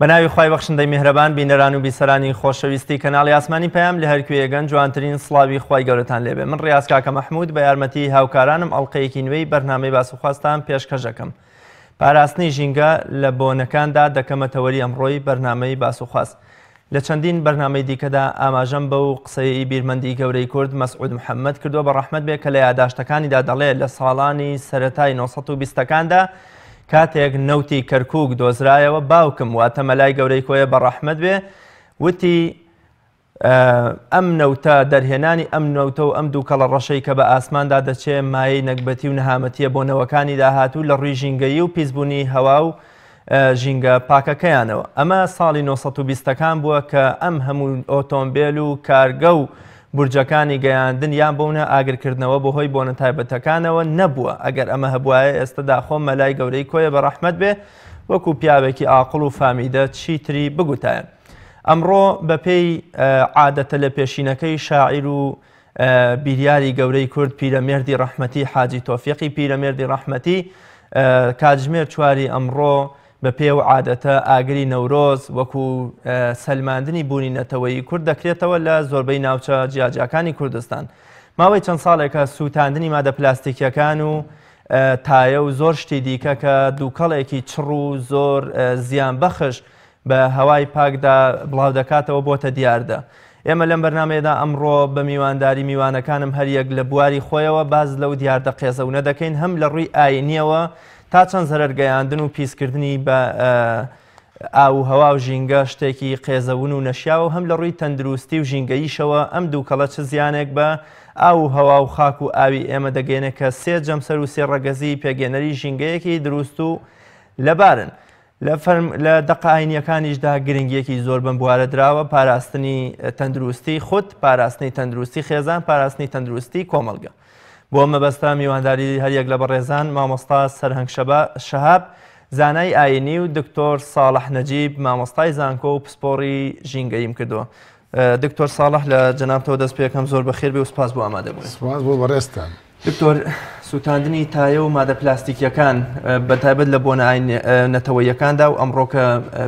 بەناوی خوای بەخشندەی میهرەبان بینەران و بیسەرانی خۆشەویستی کەناڵی ئاسمانی پەیام لە هەرکوێیەگەن جوانترین سڵاوی خوای گەورەتان لێبێ. من ڕیاز کاکە مەحموود بە یارمەتی هاوکارانم ئەڵلقەیەکی نوێی بەرنامەی باسوخواستان پێشکەش دەکەم. پاراستنی ژینگە لە بۆنەکاندا دەکەمەتەوەری ئەمڕۆی بەرنامەی باسوخواست. لە چەندین بەرنامەی دیکەدا ئاماژەم بەو قسەی بیرمەندی گەورەی کورد مەسعود محەممەد کردووە بە ڕەحمەت بێ کە لە یاداشتەکانیدا دەڵێ لە ساڵانی سەرەتای 1920ەکاندا کاتێک نەوتی کەرکووک دۆزرایەوە باوکم واتە مەلای گەورەی کۆیە بە ڕەحمەت بێ وتی ئەم نەوتە دەرهێنانی ئەم نەوتە و ئەم دوو کەڵە ڕەشەی کە بە ئاسماندا دەچێ مایەی نەکبەتی و نەهامەتیە بۆ نەوەکانی داهاتوو لە ڕووی ژینگەیی و پیسبوونی هەوا و ژینگە پاکەکەیانەوە. ئەمە ساڵی 1920ەکان بووە کە ئەم هەموو ئۆتۆمبیل و کارگە و بورجەکانی گەیاندن یان بوونە ئاگرکردنەوە بۆ هۆی بۆنە تایبەتەکانەوە نەبووە. ئەگەر ئەمە هەبوایە ئێستا داخۆم مەلای گەورەی کۆیە بە ڕەحمەت بێ وەکو پیاوێکی ئاقڵ و فامیدە چیتری بگوتایە. ئەمڕۆ بەپێی عادەتە لە پێشینەکەی شاعیر و بیریاری گەورەی کورد پیرەمێردی ڕەحمەتی حاجی تۆفیقی پیرەمێردی ڕەحمەتی کاتژمێر چواری ئەمڕۆ بە پێ و عادەتە ئاگری نەورۆز وەکو سەلماندنی بوونی نەتەوەی کورد دەکرێتەوە لە زۆربەی ناوچە جیاجیەکانی کوردستان. ماوەی چەند ساڵێکە سووتاندنی مادە پلاستیکیەکان و تایە و زۆر شتی دیکە کە دووکەڵێکی چڕ و زۆر زیان بەخش بە هەوای پاکدا بڵاو دەکاتەوە بۆتە دیاردە. ئێمە لەم بەرنامەیەدا ئەمڕۆ بە میوانداری میوانەکانم هەریەک لە بواری خۆیەوە باز لەو دیاردە قێزەونە دەکەین هەم لە ڕووی ئاینیەوە تا چەند زەرەرگەیاندن و پیسکردنی بە ئاو هەوا و ژینگە شتێکی قێزەون و نەشیاوە هەم لە ڕووی تەندروستی و ژینگەییشەوە ئەم دووکەڵە چ زیانێک بە ئاو هەوا و خاک و ئاوی ئێمە دەگەێنێت کە سێ جەمسەر و سێ ڕەگەزی پێگەێنەری ژینگەیەکی دروست و لەبارن. لە دەقاینیەکانیشدا گرنگیەکی زۆر بم بوارە درراوە پاراستنی تەندروستی خودت، پاراستنی تەندروستی خێزان، پاراستنی تەندروستی کۆمەڵگە. بۆ مەبەستا میوانداری هەریەک لە بەڕێزان مامۆستا سەرهەنگ شەهاب زانای ئاینی و دکتۆر ساڵح نەجیب مامۆستای زانکۆ و پسپۆڕی ژینگەیم کردووە. دکتۆر ساڵح لە جەنابتەوە دەست پێکەم زۆر بەخێر بێ و سپاس بۆ ئامادەبوون. سپاس بۆ بەڕێستان. دکتۆر سووتاندنی تایە و مادە پلاستیکیەکان بەتایبەت لە بۆنە نەتەوەیەکاندا و ئەمڕۆکە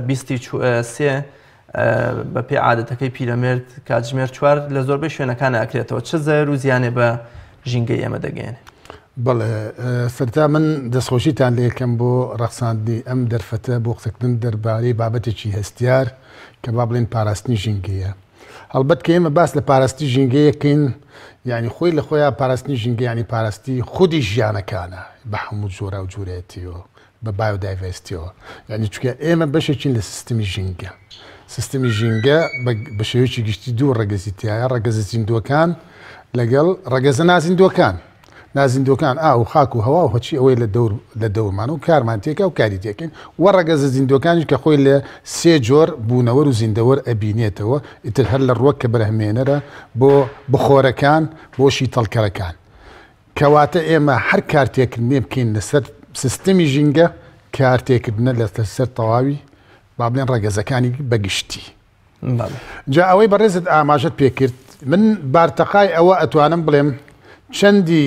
23 بە پێ عادەتەکەی پیرەمێرد کاتژمێر 4 لە زۆربەی شوێنەکان ئەکرێتەوە چه زەر و زیانێ بە ژینگەی ئێمە دەگەێنێ؟ بەڵێ سەرتا من دەستخۆشیتان لێ یەکەم بۆ ڕەخساندنی ئەم دەرفەتە بۆ قسەکردن دەربارەی بابەتێکی هەستیار کە با بڵێن پاراستنی ژینگەیە. هەڵبەت کە ئێمە باس لە پاراستی ژینگەیەکەین یعنی خۆی لە خۆیان پاراستنی ژینگە ینی پاراستی خودی ژیانەکانە بە هەموو جۆرە و جوورەتیەوە بە بایۆدایڤەرسیتیەوە یعنی چونکە ئێمە بەشێکین لە سیستمی ژینگە. سیستمی ژینگە بە شێوەیەکی گشتی دوو ڕەگەزیتیایە ڕەگەزە زیندوەکان لەگەڵ ڕەگەزە نازیندوەکان. نازیندوەکان ئاو خاک و هەوا و هەچی ئەوەی لە دەورمان و کارمان تێکە و کاری تێکن وە ڕەگەزە زیندوەکانیش کە خۆی لە سێ جۆر بوونەوە و زیندەوەر ئەبینێتەوە ئیتر هەر لە ڕوەک کە بەرهمێنەرە بۆ بخۆرەکان بۆشی تەڵکەرەکان کەواتە ئێمە هەر کارتێکردنێ بکەین لەسەر سیستەمی ژینگە کارتێکردنە لەسەر تەواوی با بڵێن ڕەگەزەکانی بەگشتی. جا ئەوەی بەڕێزت ئاماژەت پێکرد من بارتەقای ئەوە ئەتوانم بڵێم چەندی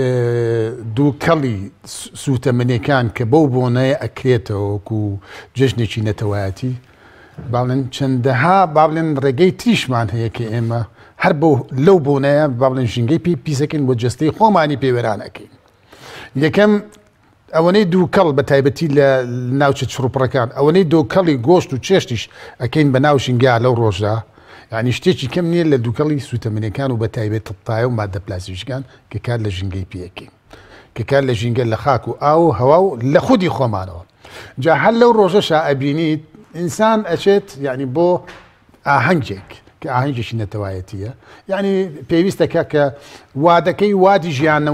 دووکەڵی سوتەمەنیەکان کە بەو بۆنەیە ئەکرێتەوە وەکو جەژنێکی نەتەوایەتی باڵێن چەندەها با بڵێن ڕێگەی تریشمان هەیە کە ئێمە هەر لەو بۆنەیە با بڵێن ژینگەی پیسەکەین بۆ جەستەی خۆمانی پێوێرانەکەین. یەکەم ئەوەنەی دووکەڵ بە تایبەتی لە ناوچە چڕوپڕەکان ئەوەنەی دووکەڵی گۆشت و چێشتیش ئەکەین بە ناو ژینگە لەو ڕۆژدا ینی شتێکی کەم نییە لە دووکەڵی سوتەمەنیەکان و بە تایبێت تایە و مادە پلاستیکیەکان کە کار لە ژینگەی پێەکەین کە کار لە ژینگە لە خاک و ئاو و هەوا و لە خودی خۆمانەوە. جا هەر لەو ڕۆژەشە ئەبینیت ئینسان ئەچێت یعنی بۆ ئاهەنگێک کە ئاهەنگێکی نەتەوایەتیە یعنی پێویستەکە کە وادەکەی وادی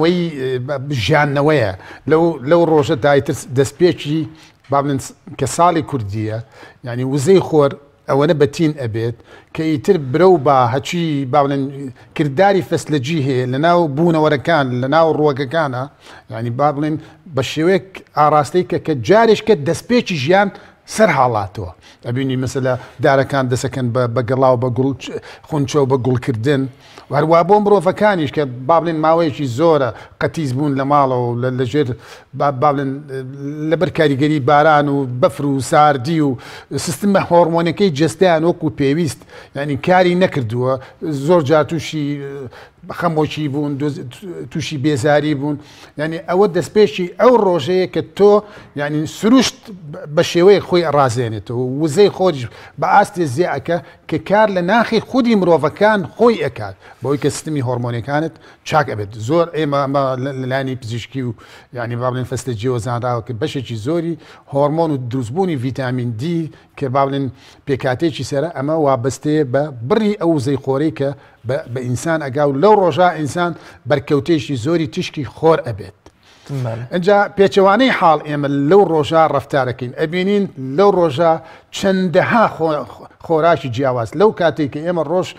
ژیاننەوەیە لەو ڕۆژە دایتر دەستپێکی با بڵێن کە ساڵی کوردیە یعنی وزەی خۆر ئەوەنە بەتین ئەبێت کە ئیتر برەو بە هەچی با بڵێن کردداری فەسلەجی هەیە لە ناو بوونەوەرەکان لە ناو ڕووەکەکانە ینی با بڵێن بە شێوەیەک ئاراستەی کە جارێشکە دەستپێکی ژیان سەر حاڵاتەوە ئەبینی مەسەلا دارەکان دەسەکەن بە گەڵاو بە خونچە و بە گوڵکردن هەروە بۆ مرۆڤەکانیش کە بابلێن ماوەیەکی زۆرە قەتیز بوون لە ماڵەوە لەژێر بابلێن لەبەر کاریگەری باران و بەفر و ساردی و سیستمە هۆرمۆنەکەی جستیان وەکو پێویست ینی کاری نەکردووە زۆر جار تووشی خەمۆکی بوون تووشی بێزاری بوون ینی ئەوە دەستپێشی ئەو ڕۆژەیە کە تۆ ینی سروشت بە شێوەیە خۆی ڕازێنێتەوە وزەی خۆش بە ئاستی زیعەکە کە کار لە ناخی خودی مرۆڤەکان خۆی ئەکات بۆی کە سیستمی هۆرمۆنیەکانت چاک ئەبێت زۆر ئێمە لەلانی پزیشکی و ینی بابلێن فەستە جیۆزانراوە کە بەشێکی زۆری هۆرمۆن و دروستبوونی ڤیتامین دی کە بابلێن پێکاتێکی سەرە ئەمە وابەستەیە بە بڕی ئەو وزەی خۆرەی کە بە ئینسان ئەگا و لەو ڕۆژە ئینسان بەرکەوتێکی زۆری تشکی خۆر ئەبێت. اینجا پێچەوانەی حاڵ ئێمە لەو ڕۆژە ڕەفتارەکەین ئەبینین لەو ڕۆژە چەندەها خۆراشی جیاواز لەو کاتێک کە ئێمە ڕۆژ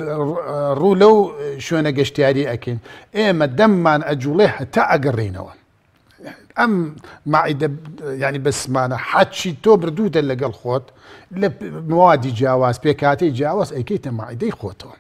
ڕوو لەو شوێنە گەشتیاری ئەکەین ئێمە دەممان ئەجوڵێ هەتا ئەگەڕێنەوە ئەم مائیدە ینی بەسمانە حەچی تۆ بردوودە لەگەڵ خۆت لە موادی جیاواز پێکاتەی جیاواز ئەیکەیتە مائیدەی خۆتەوە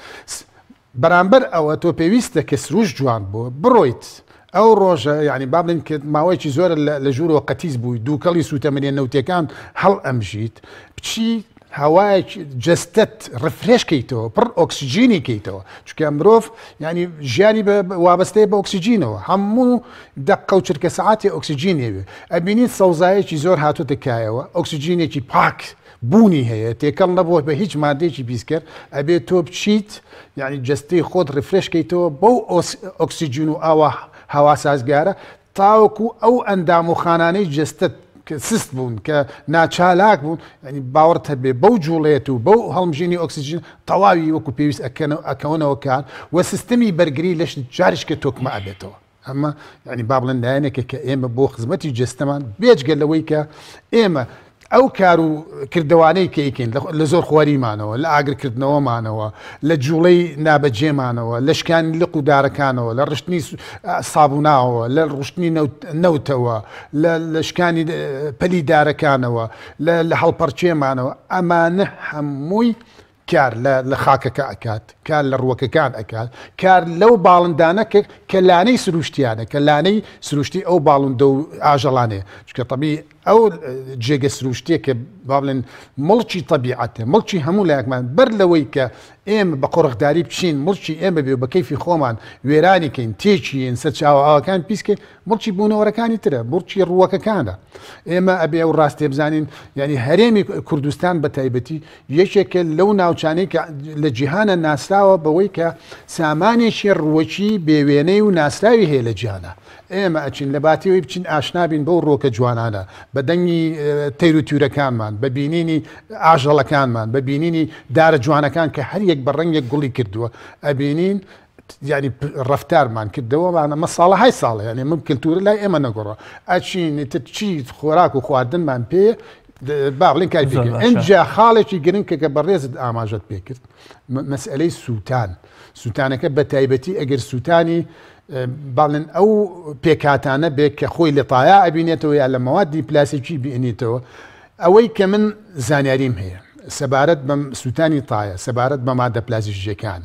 بەرامبەر ئەوە تۆ پێویستە کە سروش جوان بووە بڕۆیت ئەو ڕۆژە ینی بابلین کە ماوەیەکی زۆرە لە ژوورەوە قەتیز بووی دووکەڵی سوتەمەنیە نەوتەکان هەڵ ئەمژیت بچی هەوایەکی جستت ڕفرێشکەیتەوە پڕ ئۆکسسیجینی کەیتەوە چکە مرۆڤ ینی ژیانی وابەستەیە بە ئۆکسسیجینەوە هەموو دەقە و چرکە سەعاتی ئۆکسسیجینێوێ ئەبینیت سەوزایەکی زۆر هاتوتە کایەوە ئۆکسسیجینێکی پاک بوونی هەیە تێکەڵ نەبووە بە هیچ مادێکی بیسکرد ئەبێت تۆ بچیت ینی جستەی خۆت ڕفرێشکەیتەوە بەو ئۆکسسیجین و ئاوە هەوا سازگارە تاوەکو ئەو ئەندام و خانانەی جستت کە سست بوون کە ناچالاک بوون ینی باوەڕت هەبێ بەو جوڵێت و بەو هەڵمژینی ئۆکسسیجین تەواوی وەکو پێویست ئەکەونەوە کار وە سیستمی بەرگری لەش جارشکە تۆکمە ئەبێتەوە ئەمە ینی با بڵێن لایەنێکە کە ئێمە بۆ خزمەتی جستەمان بێجگە لەوەی کە ئێمە ئەو کار و کردوانەی کەیکەین لە زۆر خواریمانەوە لە ئاگرکردنەوەمانەوە لە جوڵەی نابەجێمانەوە لە شکانی لق و دارەکانەوە لە ڕشتنی سابووناوە لە ڕشتنی نەوتەوە لە شکانی پەلی دارەکانەوە لە هەڵپەرچێمانەوە ئەمانە هەمووی کار لە خاکەکە ئەکات کار لە ڕووەکەکان ئەکات کار لەو باڵندانە کە لانەی سروشتیانە کە لانەی سروشتی ئەو باڵندە و ئاژەڵانەیە چکە تەبیعی ئەو جێگە سروشتیە کە با بڵێن مڵکی تەبیعەتە مڵکی هەموو لایەکمان بەر لەوەی کە ئێمە بە قۆڕخداری بچین مڵکی ئێمە بێ بە کەیفی خۆمان وێرانی کەین تێکین سەر چاوەئاوەکان پیسکەین مڵکی بوونەوەرەکانی ترە مڵکی ڕووەکەکانە ئێمە ئەبێ ئەو ڕاستێ بزانین ینی هەرێمی کوردستان بە تایبەتی یەکێکە لەو ناوچانەی کە لە جیهانە ناسراوە بەوەی کە سامانێکی ڕووەکی بێوێنەی و ناسراوی هەیە لە جیهانە ئێمە ئەچین لە باتیەوەی بچین ئاشنابین بەو ڕۆکە جوانانە بە دەنگی تەیر و تیورەکانمان بە بینینی ئاژەڵەکانمان بە بینینی دارە جوانەکان کە هەر یەک بە ڕەنگێک گوڵی کردووە ئەبینین ینی ڕفتارمان کردەوەمانە مەساڵەهای ساڵە ینی من کللتورە لای ئێمە نەگۆڕە ئەچین چی خۆراک و خواردنمان پێ با بڵین کاری پێکرد ئەنجا خاڵێکی گرنگ کە بەڕێزت ئاماژەت پێکرد مەسئلەی سووتانەکە بە تایبەتی ئەگەر سووتانی باڵێن ئەو پێکاتانە بێت کە خۆی لە تایا ئەبینێتەوە یا لە مەوادی پلاسیکی بینێتەوە ئەوەی کە من زانیاریم هەیە سەبارەت بە سووتانی تایە سەبارەت بە مادە پلاسیکیەکان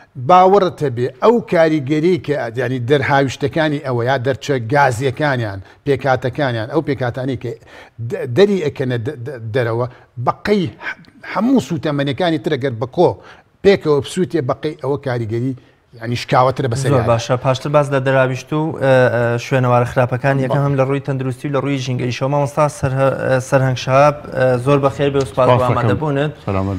باوەڕت هەبێ ئەو کاریگەری کە ینی دەرهاویشتەکانی ئەوە یا دەرچە گازیەکانیان پێکاتەکانیان ئەو پێکاتانی کە دەری ئەکەنە دەرەوە بەقەی هەموو سوتەمەنیەکانی ترەگەر بەکۆ پێکەوە بسووتێ بەقەی ئەوە کاریگەری ینی شکاوەترە بەسەر باشە پاشتر باز لە دەراویشت و شوێنەوارە خراپەکان یەکەم هەم لە ڕووی تەندروستی و لە ڕووی ژینگەی شەوە مامۆستا سەرهەنگ شەهاب زۆر بەخێر بێ و سوپاس بۆ ئامادەبوونت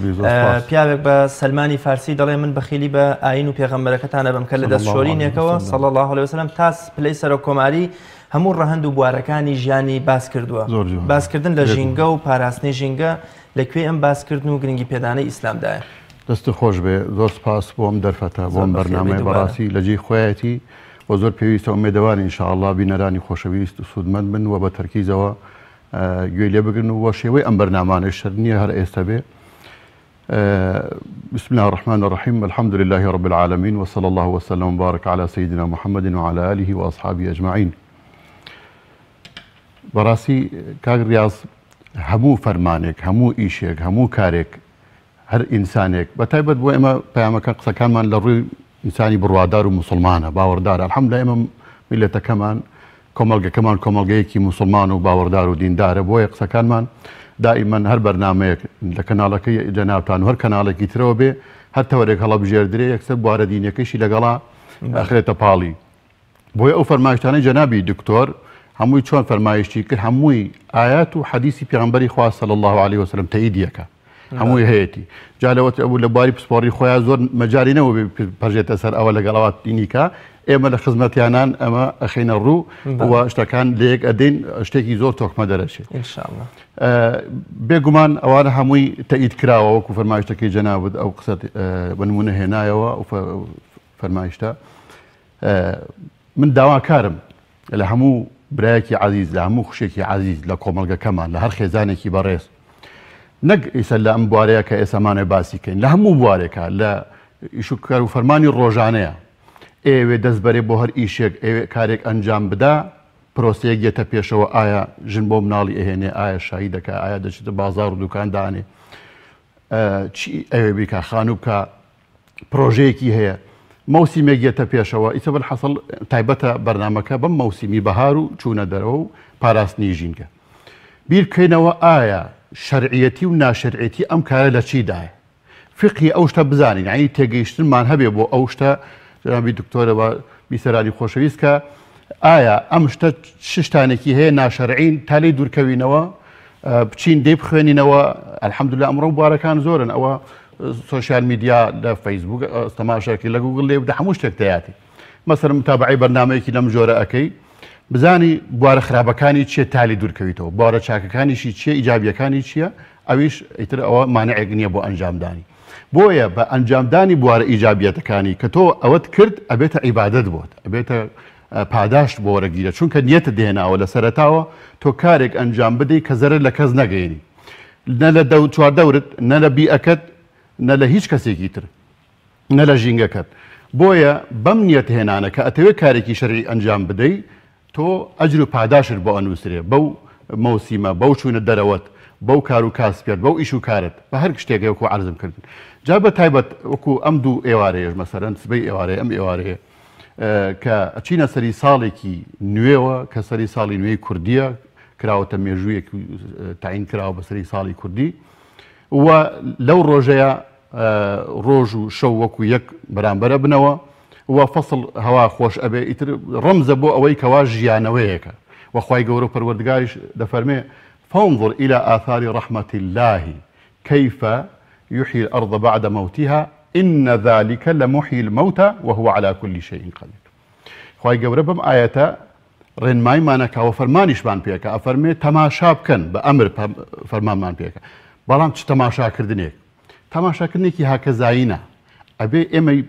پیاوێک بە سەلمانی فارسی دەڵێ من بەخیلی بە ئاین و پێغەمبەرەکەتانە بم کە لە دەستشۆرینێکەوە صلی الله علیه وسلم تاس پلەی سەرۆک کۆماری هەموو ڕەهەند و بوارەکانی ژیانی باس کردووە باسکردن لە ژینگە و پاراستنی ژینگە لەکوێ ئەم باسکردن و گرنگی پێدانەی ئیسلامدایە دەستی خۆش بێ زۆر سپاس بۆم دەرفەتە بۆم بەرنامەی بەڕاستی لە جێی خۆیەتی و زۆر پێویستە ئومێدەوانی ئینشاءالله بینەرانی خۆشەویست و سوودمەند بن و بە تەرکیزەوە گوێی لێ بگرن و شێوەی ئەم بەرنامانەی شەر نییە هەر ئێستا بێ بسم الله الرحمن الرحيم الحمد لله رب العالمين وصلى الله وسلم وبارك على سيدنا محمد وعلى آله وأصحابه أجمعين بەڕاستی کاک ریاض هەموو فەرمانێک هەموو ئیشێک هەموو کارێک هەر ئینسانێک بەتایبەت بۆ ئێمە پەیامەکە قسەکانمان لە ڕووی ئینسانی بڕوادار و مسلمانە باوەڕدارە الحەمدولillah ئێمە میلەتەکەمان کۆمەڵگەکەمان کۆمەڵگەیەکی مسلمان و باوەڕدار و دیندارە بۆیە قسەکانمان دائیمەن هەر بەرنامەیەک لە کەناڵەکەی جەنابتان و هەر کەناڵێکی ترەوە بێ هەر تەوەرێک هەڵەبژێردرێ یەکسەر بوارە دینەکەیشی لەگەڵا ئەخرێتە پاڵی بۆیە ئەو فەرمایشتانەی جەنابی دکتۆر هەمووی چۆن فەرمایشتی کرد هەمووی ئايات و حەدیسی پێغەمبەری خوا صلی الله عليه وسلم تەئیدیەکە هەمووی هەیەی جالەوە ئەو لە باری پسپۆڕی خۆیان زۆر مەجارینەوە پەرژێتە سەر ئەوە لەگەڵەوە دینیکە ئێمە لە خزمەتیانان ئەمە ئەخینە ڕوو و شتەکان لەیەک ئەدەین شتێکی زۆر تۆکمە دەرەچێت بێگومان ئەوانە هەمووی تەئید کراوە وەکو فەرمایشتەکەی جەنابت ئەو قسەت بە نمونە هێنایەوە و فەرمایشتە من داواکارم لە هەموو برایەکی عەزیز لە هەموو خوشێکی عەزیز لە کۆمەڵگەکەمان لە هەر خێزانێکی بەڕێز نەک ئیسە لە ئەم بوارەیە کە ئێسامانە باسی کەین لە هەموو بوارێکە لە ئیشوکار و فەرمانی ڕۆژانەیە ئێوێ دەستبەرێ بۆ هەر ئیشێک ئێوێ کارێک ئەنجام بدا پرۆسەیەک گێتە پێشەوە ئایا ژن بۆ مناڵی ئەهێنێ ئایا شایی دەکە ئایا دەچێتە بازار و دوکاندانێ چی ئەوێ بیکە خانوو بکە پرۆژەیەکی هەیە مەوسیمێک گێتە پێشەوە ئیسە بەحەسڵ تایبەتە بەرنامەکە بەم مەوسیمی بەهار و چوونە دەرەوە و پاراستنی ژینگە بیرکەینەوە ئایا شەرعیەتی و ناشەرعیەتی ئەم کارە لە چیدایە فقی ئەو شتە بزانین یعنی تێگەیشتنمان هەبێ بۆ ئەو شتە جەنابی دکتۆرەوە بیسەرانی خۆشەویست کە ئایا ئەم شتە شتانێکی هەیە ناشەرعین تا لێی دوورکەوینەوە بچین دێ بخوێنینەوە الحەمدولillah ئەمڕۆ بوارەکان زۆرن ئەوە سوشیال میدیا لە فەیسبوک تەماشاکە لە گوگڵ لێ بدە هەموو شتێک دەیاتی مەسەڵەن متابعەی بەرنامەیەکی لەم جۆرە ئەەکەی بزانی بوارە خراپەکانی چیە تالی دوورکەویتەوە بوارە چاکەکانیشی چیە ئیجابیەکانی چییە ئەویش ئیتر ئەوە مانعێک نییە بۆ ئەنجامدانی بۆیە بە ئەنجامدانی بوارە ئیجابیەتەکانی کە تۆ ئەوەت کرد ئەبێتە عیبادەت بۆت ئەبێتە پاداشت بۆ وەرەگیرە چونکە نیەتە دێناوە لە سەرەتاوە تۆ کارێک ئەنجام بدەی کە زەرر لە کەس نەگەێنی نە لە چواردەورت نە لە بیئەکەت نە لە هیچ کەسێکی تر نە لە ژینگەکەت بۆیە بەم نیەت هێنانە کە ئەتەوێت کارێکی شەرعی ئەنجام بدەی تۆ ئەجر و پاداشت بۆ ئەنووسرێ بەو مەوسیمە بەو چوونە دەرەوەت بەو کار و کاسپێت بەو ئیش و کارت بە هەر شتێک وەکو عەرزم کردن جا بە تایبەت وەکو ئەم دوو ئێوارەیەش مەسەرەن سبەی ئێوارەیە ئەم ئێوارەیە کە ئەچینە سەری ساڵێکی نوێوە کە سەری ساڵی نوێی کوردیە کراوەتە مێژوویەک تعین کراوە بە سەری ساڵی کوردی و لەو ڕۆژەیە ڕۆژ و شەو وەکو یەک بەرامبەرە بنەوە و فەسڵ هەوا خۆش ئەبێ ئیتر ڕەمزە بۆ ئەوەی کەوا ژیانەوەیەکە وەخوای گەورە و پەروەردگاریش دەفەرمێ فانظر إلى آثار رحمة الله كيف يحيي الأرض بعد موتها إن ذلك لمحيي الموتى وهو على كل شيء قدير خواهي گەورە بەم ئاەتە ڕێنمایمانەکەوە فەرمانیشمان پێکە ئەفەرمێ تەماشا بکەن بە ئەمر فەرمانمان پێکە بەڵام چ تەماشاکردنێک تەماشاکردنێکی هاکەزایینە ئەبێ ئێمەی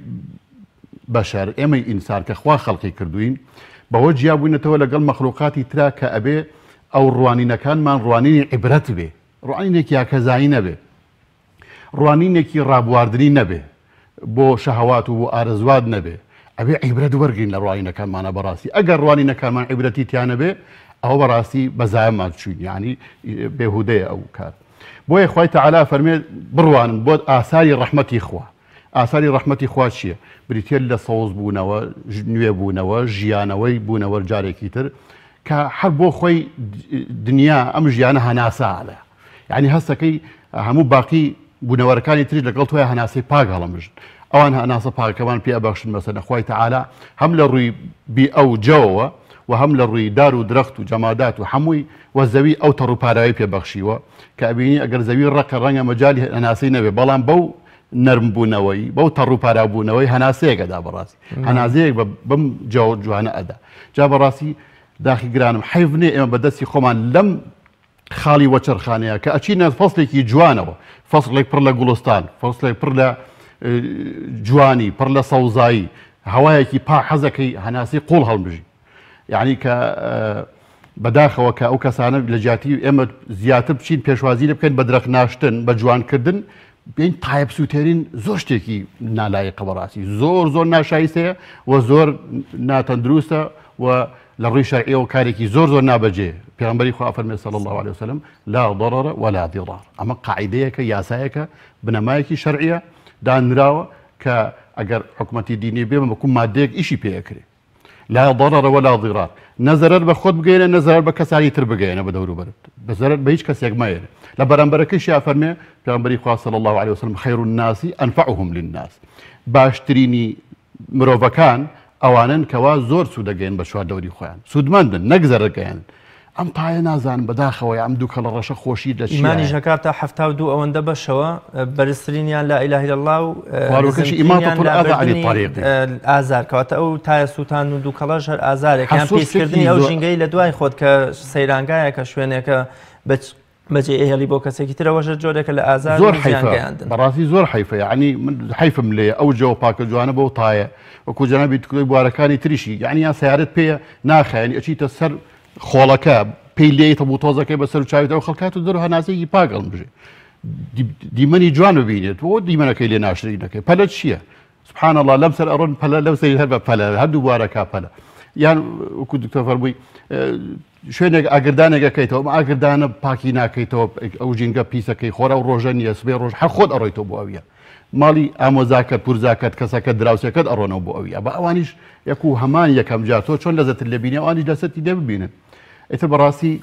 بەشەر ئێمەی ئینسان کە خوا خەڵقی کردوین بەوە جیابووینەتەوە لەگەڵ مەخلوقاتی ترا کە ئەبێ ئەو ڕوانینەکانمان ڕوانینی عیبرەت بێ ڕوانینێکی هاکەزایی نەبێ ڕوانینێکی ڕابواردنی نەبێ بۆ شەهەوات و بۆ ئارەزوات نەبێ ئەبێ عیبرەت وەرگین لە ڕوانینەکانمانە بەڕاستی ئەگەر ڕوانینەکانمان عیبرەتی تیانە بێ ئەوە بەڕاستی بەزایەمان چوین یعنی بێهودەیە ئەو کار بۆیە خوای تەعالا فەرمێ بڕوانن بۆ ئاساری ڕەحمەتی خوا ئاساری ڕەحمەتی خوا چییە بریتە لە سەوز بوونەوە نوێ بوونەوە ژیانەوەی بوونەوە جارێکی تر کە هەر بۆ خۆی دنیا ئەم ژیانە هەناساڵە یعنی هەستەکەی هەموو باقی بوونەوەرەکانی تری لەگەڵ تۆی هەناسی پاک هەڵەمژن ئەوان هەناسە پاکەکەمان پێ ئەبەخشن مەسەلە خوای تەعالا هەم لە ڕووی بی ئەو جەوەوە و هەم لە ڕووی دار و درەخت و جەمادات و هەمووی وە زەوی ئەو تەڕووپارایی پێبەخشیوە کە ئەبینی ئەگەر زەوی ڕەقە ڕەنگە مەجای هەناسی نەبێ بەڵام بەو نەرم بوونەوەی بەو تەڕووپارا بوونەوەی هەناسەیەکەدا بەڕاستی هەنازەیەک بەم جوانە ئەدا جا بەڕاستی داخی گرانم حیف نییە ئێمە بەدەستی خۆمان لەم خاڵی وەچەرخانەیە کە ئەچینە فەسڵێکی جوانەوە فەسڵێک پڕ لە گوڵستان فەسڵێک پڕ لە جوانی پڕ لە سەوزایی هەوایەکی پا حەزەکەی هەناسی قوڵ هەڵبژی یعنی کە بەداخەوە کە ئەو کەسانە لە جیاتی ئێمە زیاتر بچین پێشوازی لە بکەین بە درەخت ناشتن بە جوانکردن بین تایب سووتێرین زۆر شتێکی نالایەقە بەڕاستی زۆر ناشایستەیە و زۆر ناتەندروستە و لە ڕووی شەرعی و کارێکی زۆر زۆر نابەجێ پێغەمبەری خوا فەرمێ صلی الله عليه وسلم لا ضرر ولا ضرار ئەمە قاعیدەیەکە یاسایەکە بنەمایەکی شەرعیە دانراوە کە ئەگەر حکومەتی دینی بێ بەکو مادەیەک ئیشی پێەکرێ لا ضرر ولا ضرار نەزەرەر بە خۆت بگەێنە نەزەرەر بە کەسانی تر بگەێنە بە دەوروبەرت بەزەرەر بە هیچ کەسێک مایێنە لە بەرامبەرەکەیشیا فەرمێ پێغەمبەری خوا صلی الله عليه وسلم خير الناس أنفعهم للناس باشترینی مرۆڤەکان ئەوانن کەوا زۆر سوودەگەین بە چواردەوری خۆیان سوودمەندن نەک زەرەرگەیان ئەم تایە نازان بەداخەوەی ئەم دوو کەڵە ڕەشە خۆشی لە ئیمانی ژەکات تا 72 ئەوەندە بەشەوە بەرزترینیان لا إله إلا الله و خواروکەشی ئیماتەة الأذى عن الطريق ئازار کەواتە ئەو تایە سووتان و دوو کەڵەش هەر ئازارێکیان پێیکردنی ئەو ژینگەی لە دوای خۆت کە سەیرانگایە کە شوێنێکە بەجێ ئێهێڵی بۆ کەسێکی ترەوەشە جۆرێکە لە ئازار زۆر حیفە بەڕاستی زۆر حیفە یعنی من حیفم لێ ئەو جەوە پاکە جوانە بەو تایە وەکو جەنابی توکڵی بوارەکانی تریشی یعنی یان سیارەت پێیە ناخایەنی ئەچیتە سەر خۆڵەکە پێی لێیتە بوو تۆزەکەی بەسەر و چاویتەوە خەڵکات و دەر هەناسەیەکی پاگەڵ بژێ دیمەنی جوان ببینێت بۆ دیمەنەکەی لێ ناشرینەکەی پەلە چییە سبحان الله لەم سەر ئەڕۆن پەلە لەو سەری هەر بە پەلە هەردوو بوارەکە پەلە یان وەکو دکتۆر فەرمووی شوێنێک ئاگردانێکەکەیتەوە ئاگردانە پاکی ناکەیتەوە ئەو ژینگە پیسەکەی خۆرە و ڕۆژە نیە سبێ ڕۆژ هەر خۆت ئەڕۆیتەوە بۆ ئەویە ماڵی ئامۆزاکەت پورزاکەت کەسەکە دراوسەکەت ئەڕۆنەوە بۆ ئەویە بە ئەوانیش یەک و هەمان یەکەم جار تۆ چۆن لەزەتت لێبینی ئەوانیش لەسەتی لێ ببینن ئیتر بەڕاستی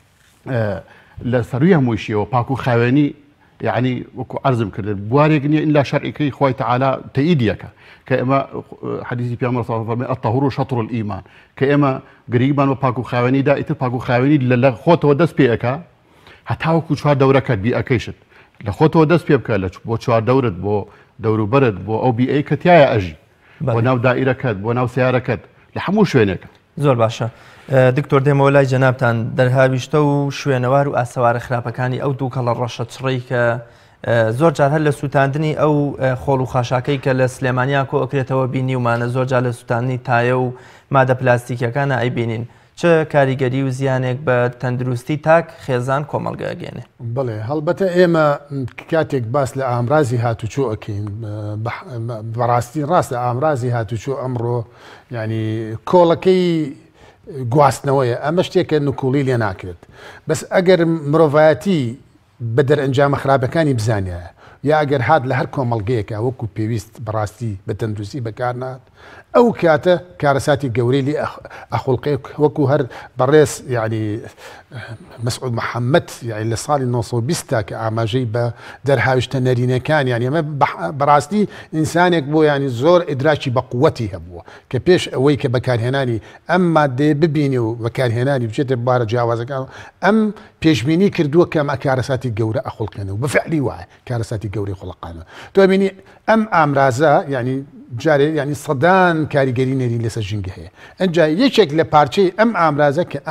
لە سەروی هەموویشیەوە پاک و خاوێنی یعنی وەکو عەرزم کردن بوارێک نییە ئیلا شەرعیکەی خۆی تەعالا تەئیدیەکە کە ئێمە حەدیثی پێغەمبەر صلی الله علیه و سلم الطهور شطر الإيمان کە ئێمە گریبان بە پاک و خاوێنیدا ئیتر پاک و خاوێنی لە خۆتەوە دەست پێ ئەکا هەتا وەکو چوار دەورەکەت بی ئەەکەیشت لە خۆتەوە دەست پێ بکە بۆ چوار دەورت بۆ دەوروبەرت بۆ ئەو بیئەی کە تایە ئەژی بۆ ناو دائیرەکەت بۆ ناو سیارەکەت لە هەموو شوێنێکە زۆر باشە دکتۆر دێمەوە لای جەنابتان دەرهاویشتە و شوێنەوار و ئاسەوارە خراپەکانی ئەو دوو کەڵە ڕەشە چڕی کە زۆر جار هەر لە سووتاندنی ئەو خۆڵ و خاشاکەی کە لە سلێمانیا کۆ ئەکرێتەوە بینیومانە زۆر جار لە سووتاندنی تایە و مادە پلاستیکەکانە ئەیبینین چه کاریگەری و زیانێک بە تەندروستی تاک خێزان کۆمەڵگەگەێنێ بڵێ هەڵبەتە ئێمە کاتێک باس لە ئامرازی هاتوچۆ ئەکەین بەڕاستی ڕاست لە ئامرازی هاتوچۆ ئەمڕۆ ینی کۆڵەکەی گواستنەوەیە ئەمە شتێکە نکوڵی لێ ناکرێت بەس ئەگەر مرۆڤایەتی بە دەرئەنجامە خراپەکانی بزانایە یا ئەگەر هات لە هەر کۆمەڵگەیەکە وەکو پێویست بەڕاستی بە تەندروستی بەکارنات ئەو کاتە کارەساتی گەورەی لێ ئەخڵقێ وەکو هەر بەڕێز یعنی مەسعود محەممەد یعنی لە ساڵی 1920 کە ئاماژەی بە دەرهاویشتە نەرینەکان یعنی ئەمە بەڕاستی ئینسانێک بۆ ینی زۆر ئیدراکی بە قووەتی هەبووە کە پێش ئەوەی کە بەکارهێنانی ئەم مادەیە ببینی و بەکارهێنانی بچێتە بارە جیاوازەکان ئەم پێشبینی کردووە کە ئەمە کارەساتی گەورە ئەخڵکەنەوە بەفعلی وایە کارەساتی گەوری خۆڵقانە تۆ بینی ئەم ئامرازە ینی جارێ ینی سەدان کاریگەری نەری لەسەر ژینگە هەیە ئەنجا یەکێک لە پارچەی ئەم ئامرازە کە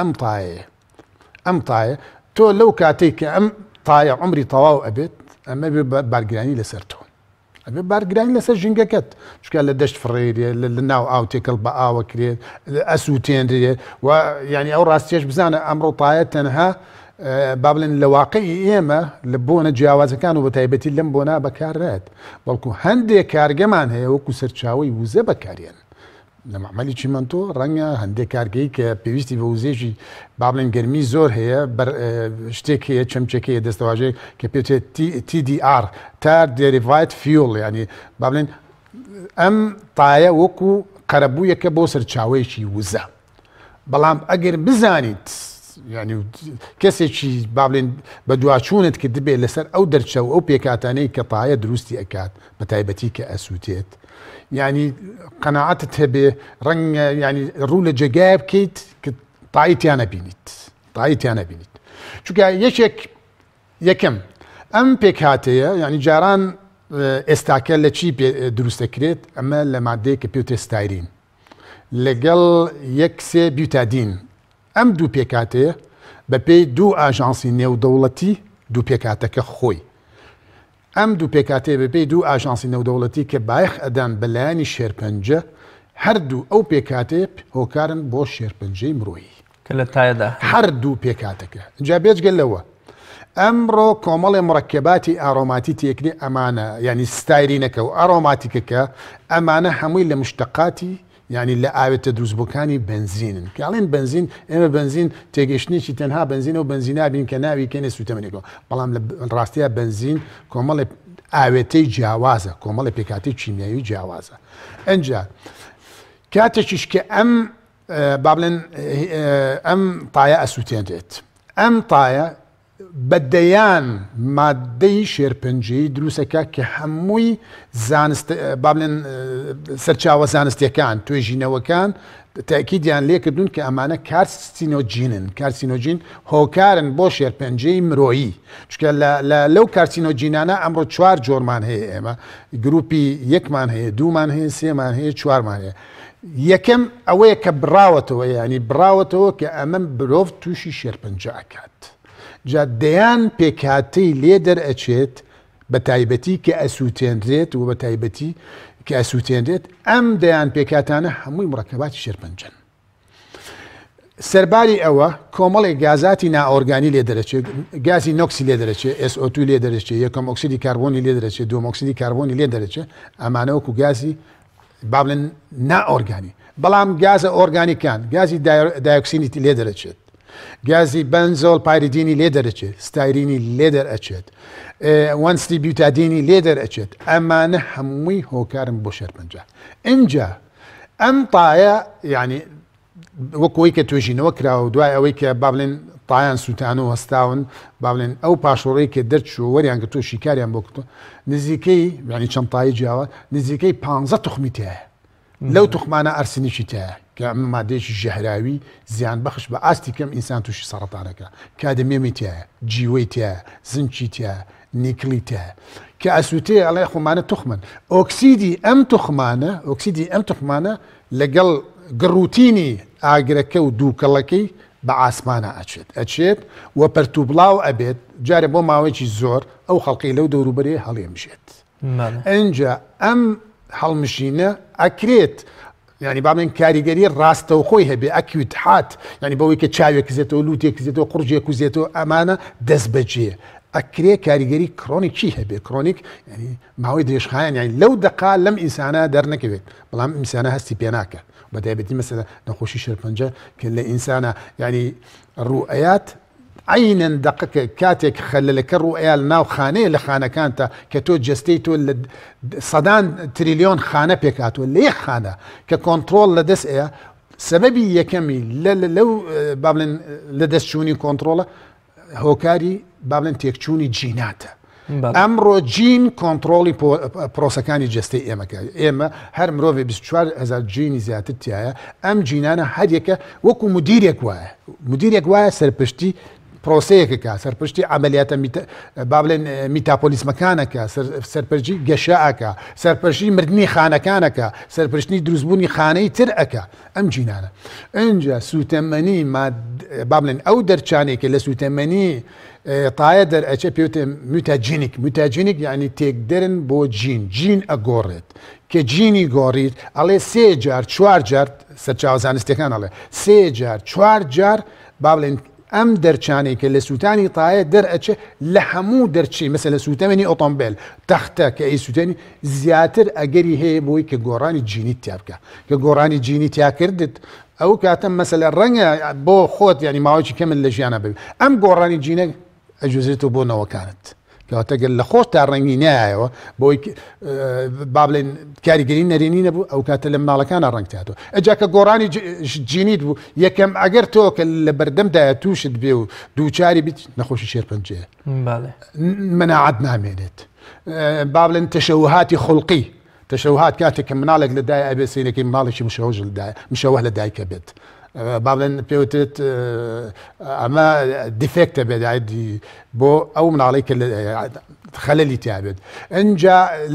ئەم تایە تۆ لەو کاتێک کە ئەم تایە عمری تەواو ئەبێت ئەمە بارگرانی لەسەر تۆ ئەبێ بارگرانی لەسەر ژینگەکەت چکە لە دەشت فڕێرێ لە ناو ئاو تێکەڵ بە ئاوە کرێت ئەسووتێنرێ و ینی ئەو ڕاستیەش بزانە ئەمڕۆ تایە تەنها با بڵێن لە واقعی ئێمە لە بۆنە جیاوازەکان و بە تایبەتی لەم بۆنا بەکارڕێت بەڵکو هەندێک کارگەمان هەیە وەکو سەرچاوی وزە بەکارێن لە معمەلی چیمەنتۆ ڕەنگە هەندێک کارگەی کە پێویستی بە وزێژی با بڵێن گەرمی زۆر هەیە شتێک هەیە چەمچەکەیە دەستەواژەیە کە پێوتێت TDR تار دێریڤایت فیۆڵ ینی با بڵێن ئەم تایە وەکو قەرەبوویەکە بۆ سەرچاوەیەکی وزە بەڵام ئەگەر بزانیت ینی کەسێکی با بڵێن بە دواچوونت کە دەبێت لەسەر ئەو دەرچەو ئەو پێکاتانەی کە تایە دروستی ئەکات بە تایبەتی کە ئەسووتێت ینی قەناعەتت هەبێ ڕەنگە ینی ڕوو لە جێگایە بکەیت کە تاییتیان نەبینیت چونکە یەکەم ئەم پێکهاتەیە ینی جاران ئێستاکە لە چی دروستەکرێت ئەمە لە مادەیە کە پێوتێ ستایرین لەگەڵ یەکسێ بیوتادین ئەم دوو پێکاتەیە بە پێی دوو ئاژانسی نێودەوڵەتی دوو پێکاتەکە خۆی ئەم دوو پێکاتەیە بە پێی دوو ئاژانسی نێودەوڵەتی کە بایەخ ئەدان بەلایانی شێرپەنجە هەردوو ئەو پێکاتەیە هۆکارن بۆ شێرپەنجەی مرۆیی کە لە تایەدا هەردوو پێکاتەکە اینجا بێجگەلەوە ئەمڕۆ کۆمەڵی مڕەکەباتی ئاڕۆماتی تێکری ئەمانە ینی ستایرینەکە و ئاڕۆماتیکەکە ئەمانە هەمووی لە مشتەقاتی ینی لە ئاوێتە دروستبووەکانی بنزینن کاڵێن بنزین ئێمە بنزین تێگەشتێکی تەنها بنزینە و بنزینابین کە ناوی کێنێ سوتەمەنێکەوە بەڵام لە ڕاستیە بنزین کۆمەڵی ئاوێتەی جیاوازە کۆمەڵی پێکاتی چیمیایی جیاوازە ئەنجا کاتێکیش کە با بڵێن ئەم تایە ئەسووتێنرێت ئەم تایە بەدەیان مادەی شێرپەنجەی دروستەکە کە هەمووی با بڵێن سەرچاوە زانستیەکان توێژینەوەکان تاکیدیان لێ کردوون کە ئەمانە کارسینۆجینن کارسینۆجین هۆکارن بۆ شێرپەنجەی مرۆیی چکە لەو کارسینۆجینانە ئەمڕۆ 4 جۆرمان هەیە ئێمە گروپی 1مان هەیە 2مان هەیە 3مان هەیە 4مان هەیە یەکەم ئەوەیە کە بڕاوەتەوە ینی بڕاوەتەوە کە ئەمە مرۆڤ تووشی شێرپەنجە ئەکات جا دەیان پێکاتەی لێ دەرئەچێت بە تایبەتی کە ئەسووتێنرێت و بە تایبەتی کە ئەسووتێنرێت ئەم دەیان پێکاتانە هەمووی مڕەکەباتی شێرپەنجەن سەرباری ئەوە کۆمەڵی گازاتی نائۆرگانی لێ دەرەچێت گازی نۆکسی لێ دەرەچێت SO2 لێ دەرەچێت یەکەم ئۆکسیدی کاربۆنی لێ دەرەچێت دووەم ئۆکسیدی کاربۆنی لێ دەرەچێت ئەمانە وەکو گازی با بڵێن نائۆرگانی بەڵام گازە ئۆرگانیکان گازی دایۆکسینی لێ دەرەچێت گازی بنزۆل پایریدینی لێ دەرەچێت ستایرینی لێ دەرئەچێت وەنستی بیوتادینی لێ دەرئەچێت ئەمانە هەمووی هۆکارن بۆ شێرپەنجە اینجا ئەم تایە یعنی وەکەوەی کە توێژینەوە کراوە دوای ئەوەی کە با بڵێن تایان سووتان و هەستاون با بڵێن ئەو پاشۆڕەی کە دەرچوو وەریان کە تۆ شیکاریان بۆ کردو نزیکەی ینی چەند تایی جیاوە نزیکەی 15 توخمی تایە لەو توخمانە ئەرسنیشی تایە کە ئەمە مادەیەکی ژەهراوی زیان بەخش بە ئاستی کەم ئینسان تووشی سەرەتانەکە کادمیەمی تایە جیوەی تایە زنکی تایە نیکلی تایە کە ئەسووتێ ئەڵێ خۆمانە توخمن ئۆکسیدی ئەم توخمانە لەگەڵ گڕوتینی ئاگرەکە و دووکەڵەکەی بە ئاسمانە ئەچێت و پەرتوبڵاو ئەبێت جارێ بۆ ماوەیەکی زۆر ئەو خەڵقی لەو دەوروبەرێ هەڵێمشێت ئەنجا ئەم هەڵمشینە ئەکرێت ینی با بڵێن کاریگەری ڕاستەوخۆی هەبێ ئەکویت هات ینی بەوەی کە چاوێک زێتەوە لوتێک زێتەوە قورجێک و زێتەوە ئەمانە دەست بەجێ ئەکرێ کاریگەری کرۆنیکی هەبێ کرۆنیک ینی ماوەی درێژخایان یانی لەو دقا لەم ئینسانە دەرنەکەوێت بەڵام ئینسانە هەستی پێ ناکە بەتایبەتی مەسەلە نەخۆشی شێرپەنجە کە لە ئینسانە ینی ڕوئەیات عینەن دقەکە کاتێک خەلەلەکە ڕوئەیە ناو خانەیە لە خانەکانتە کە تۆ جستەی تۆ لە سەدان تریلیۆن خانە پێکاتوە لە یەک خانە کە کۆنتترۆل لە دەست ئەیە سەبەبی یەکەمی لەو با بڵێن لە دەستچوونی کۆنتترۆلە هۆکاری با بڵێن تێکچوونی جیناتە ئەمڕۆ جین کۆنتترۆلی پرۆسەکانی جستەی ئێمەکە ئێمە هەر مرۆڤ 24,000 جینی زیاتر تایە ئەم جینانە هەریەکە وەکو مدیرێک وایە سەرپشتی پرۆسەیەکەکە سەرپشتی عملیاتە با بڵێن میتاپۆلیسمەکانەکە سەرپەرشتی گەشەکە سەرپەرشتی مردنی خانەکانەکە سەرپشتنی دروستبوونی خانەی تر ئەکە ئەم جینانە اینجا سوتەمەنی با بڵێن ئەو دەرچانێکە لە سوتەمەنی تایە دەرئەچە پێوتێ موتاجینیک یعنی تێکدەرن بۆ جین ئەگۆڕێت کە جینی گۆڕیت ئەڵێ 3 جار 4 جار سەرچاوە زانستیەکان ئەڵێ 3 جار 4 جار با بڵێن ئەم دەرچانەی کە لە سووتانی تایە دەرئەچێ لە هەموو دەرچی مەسە لە سووتەمەنی ئۆتۆمبیل تەختە کە ئەی سووتێنی زیاتر ئەگەری هەیە بۆی کە گۆڕانی جینی تیا بکە کە گۆڕانی جینی تیا کردت ئەو کاتە مەسەلە ڕەنگە بۆ خۆت ینی ماوەیەکی کەمت لە ژیانە ببێت ئەم گۆڕانی جینە ئەجوزێتەوە بۆ نەوەکانت کەواتەگەل لە خۆش تا ڕەنگی نایەوە بۆی با بڵێن کاریگەری نەرێنی نەبوو ئەو کاتە لە مناڵەکانە ڕەنگتاتەوە ئەجا کە گۆڕانی جینیت بوو یەکەم ئەگەر تۆ کە لە بەردەمدایە تووشت بێ و دووچاری بیت نەخۆشی شێرپەنجەیە مناعەت نامێنێت با بڵێن تەشەوهاتی خوڵقی تەشەوهات کاتێک کە مناڵێک لەدایە ئەبێ سینەکەی مناڵێکی مشەوه لەدایکە بێت با بڵێن پێوتێت ئەمە دیفێکتە بێدایدی بۆ ئەو مناڵی کە خەلەلی تیابێت ئەنجا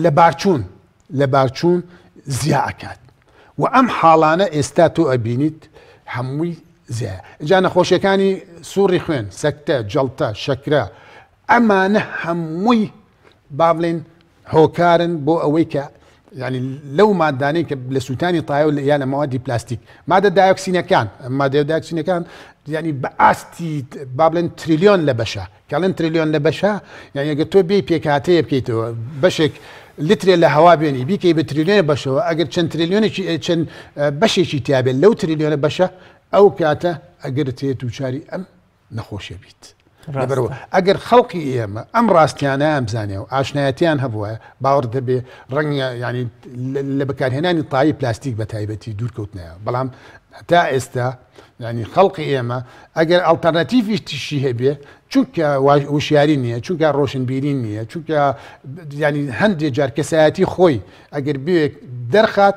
لە بارچوون زیاکات و ئەم حاڵانە ئێستا تۆ ئەبینیت هەمووی زیایە جا نەخۆشیەکانی سووڕی خوێن سەکتە جەڵتە شەکرە ئەمانە هەمووی با بڵێن هۆکارن بۆ ئەوەی کە ینی لەو مادانەی کە لە سووتانی تایە و یان لە مەوادی پلاستیک مادە دایۆکسینەکان مادە دایۆکسینەکان ینی بە ئاستی با بڵێن تریلیۆن لە بەشە کەڵێن تریلیۆن لە بەشە یان ئەگەر تۆ بێ پێکهاتەیە بکەیتەوە بەشێک لترێ لە هەوا بێنی بیکەی بە تریلیۆنە بەشەوە ئەگەر چەند تریلیۆنێکی چەند بەشێکی تیابێت لەو تریلیۆنە بەشە ئەو کاتە ئەگەر تێت و چاری ئەم نەخۆشیە بیت. لەبەرەوە ئەگەر خەڵقی ئێمە ئەم ڕاستیانە ئەمزانێ و ئاشنایەتیان هەبووە باوەڕ دەبێ ڕەنگە ینی لە بەکارهێنانی تایی پلاستیک بە تایبەتی دوورکەوتنەیە بەڵام تا ئێستا ینی خەڵقی ئێمە ئەگەر ئەڵتەرناتیڤی تشی هەبێ چونکە وشیاری نییە چونکە ڕۆشنبیری نییە چونکە ینی هەندێک جار کەسایەتی خۆی ئەگەر بێ دەرخات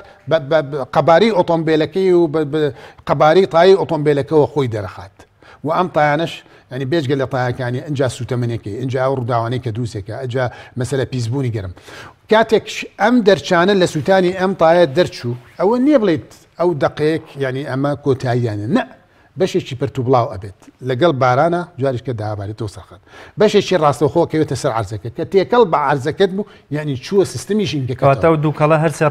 قەباری ئۆتۆمبیلەکەی و قەباری تایی ئۆتۆمبیلەکەەوە خۆی دەرەخات و ئەم تایانش ینی بێجگە لە تایەکانی ئەجا سوتەمەنێکی ئەجا ڕووداوانەی کە دووسێکە ئەجا مەسەلە پیسبوونی گەرم کاتێک ئەم دەرچانە لە سووتانی ئەم تایە دەرچوو ئەوە نییە بڵێت ئەو دقەیەک ینی ئەمە کۆتاییانە نە بەشێکی پرتو بڵاو ئەبێت لەگەڵ بارانە جاریشکە دابارێتەوە سەرخەت بەشێکی ڕاستەوخۆ کەوێتە سەر عرزەکە کە تێکەڵ بە عرزەکەت بوو ینی چووە سیستمی ژینگەکەواتە و دووکەڵە هەرسێ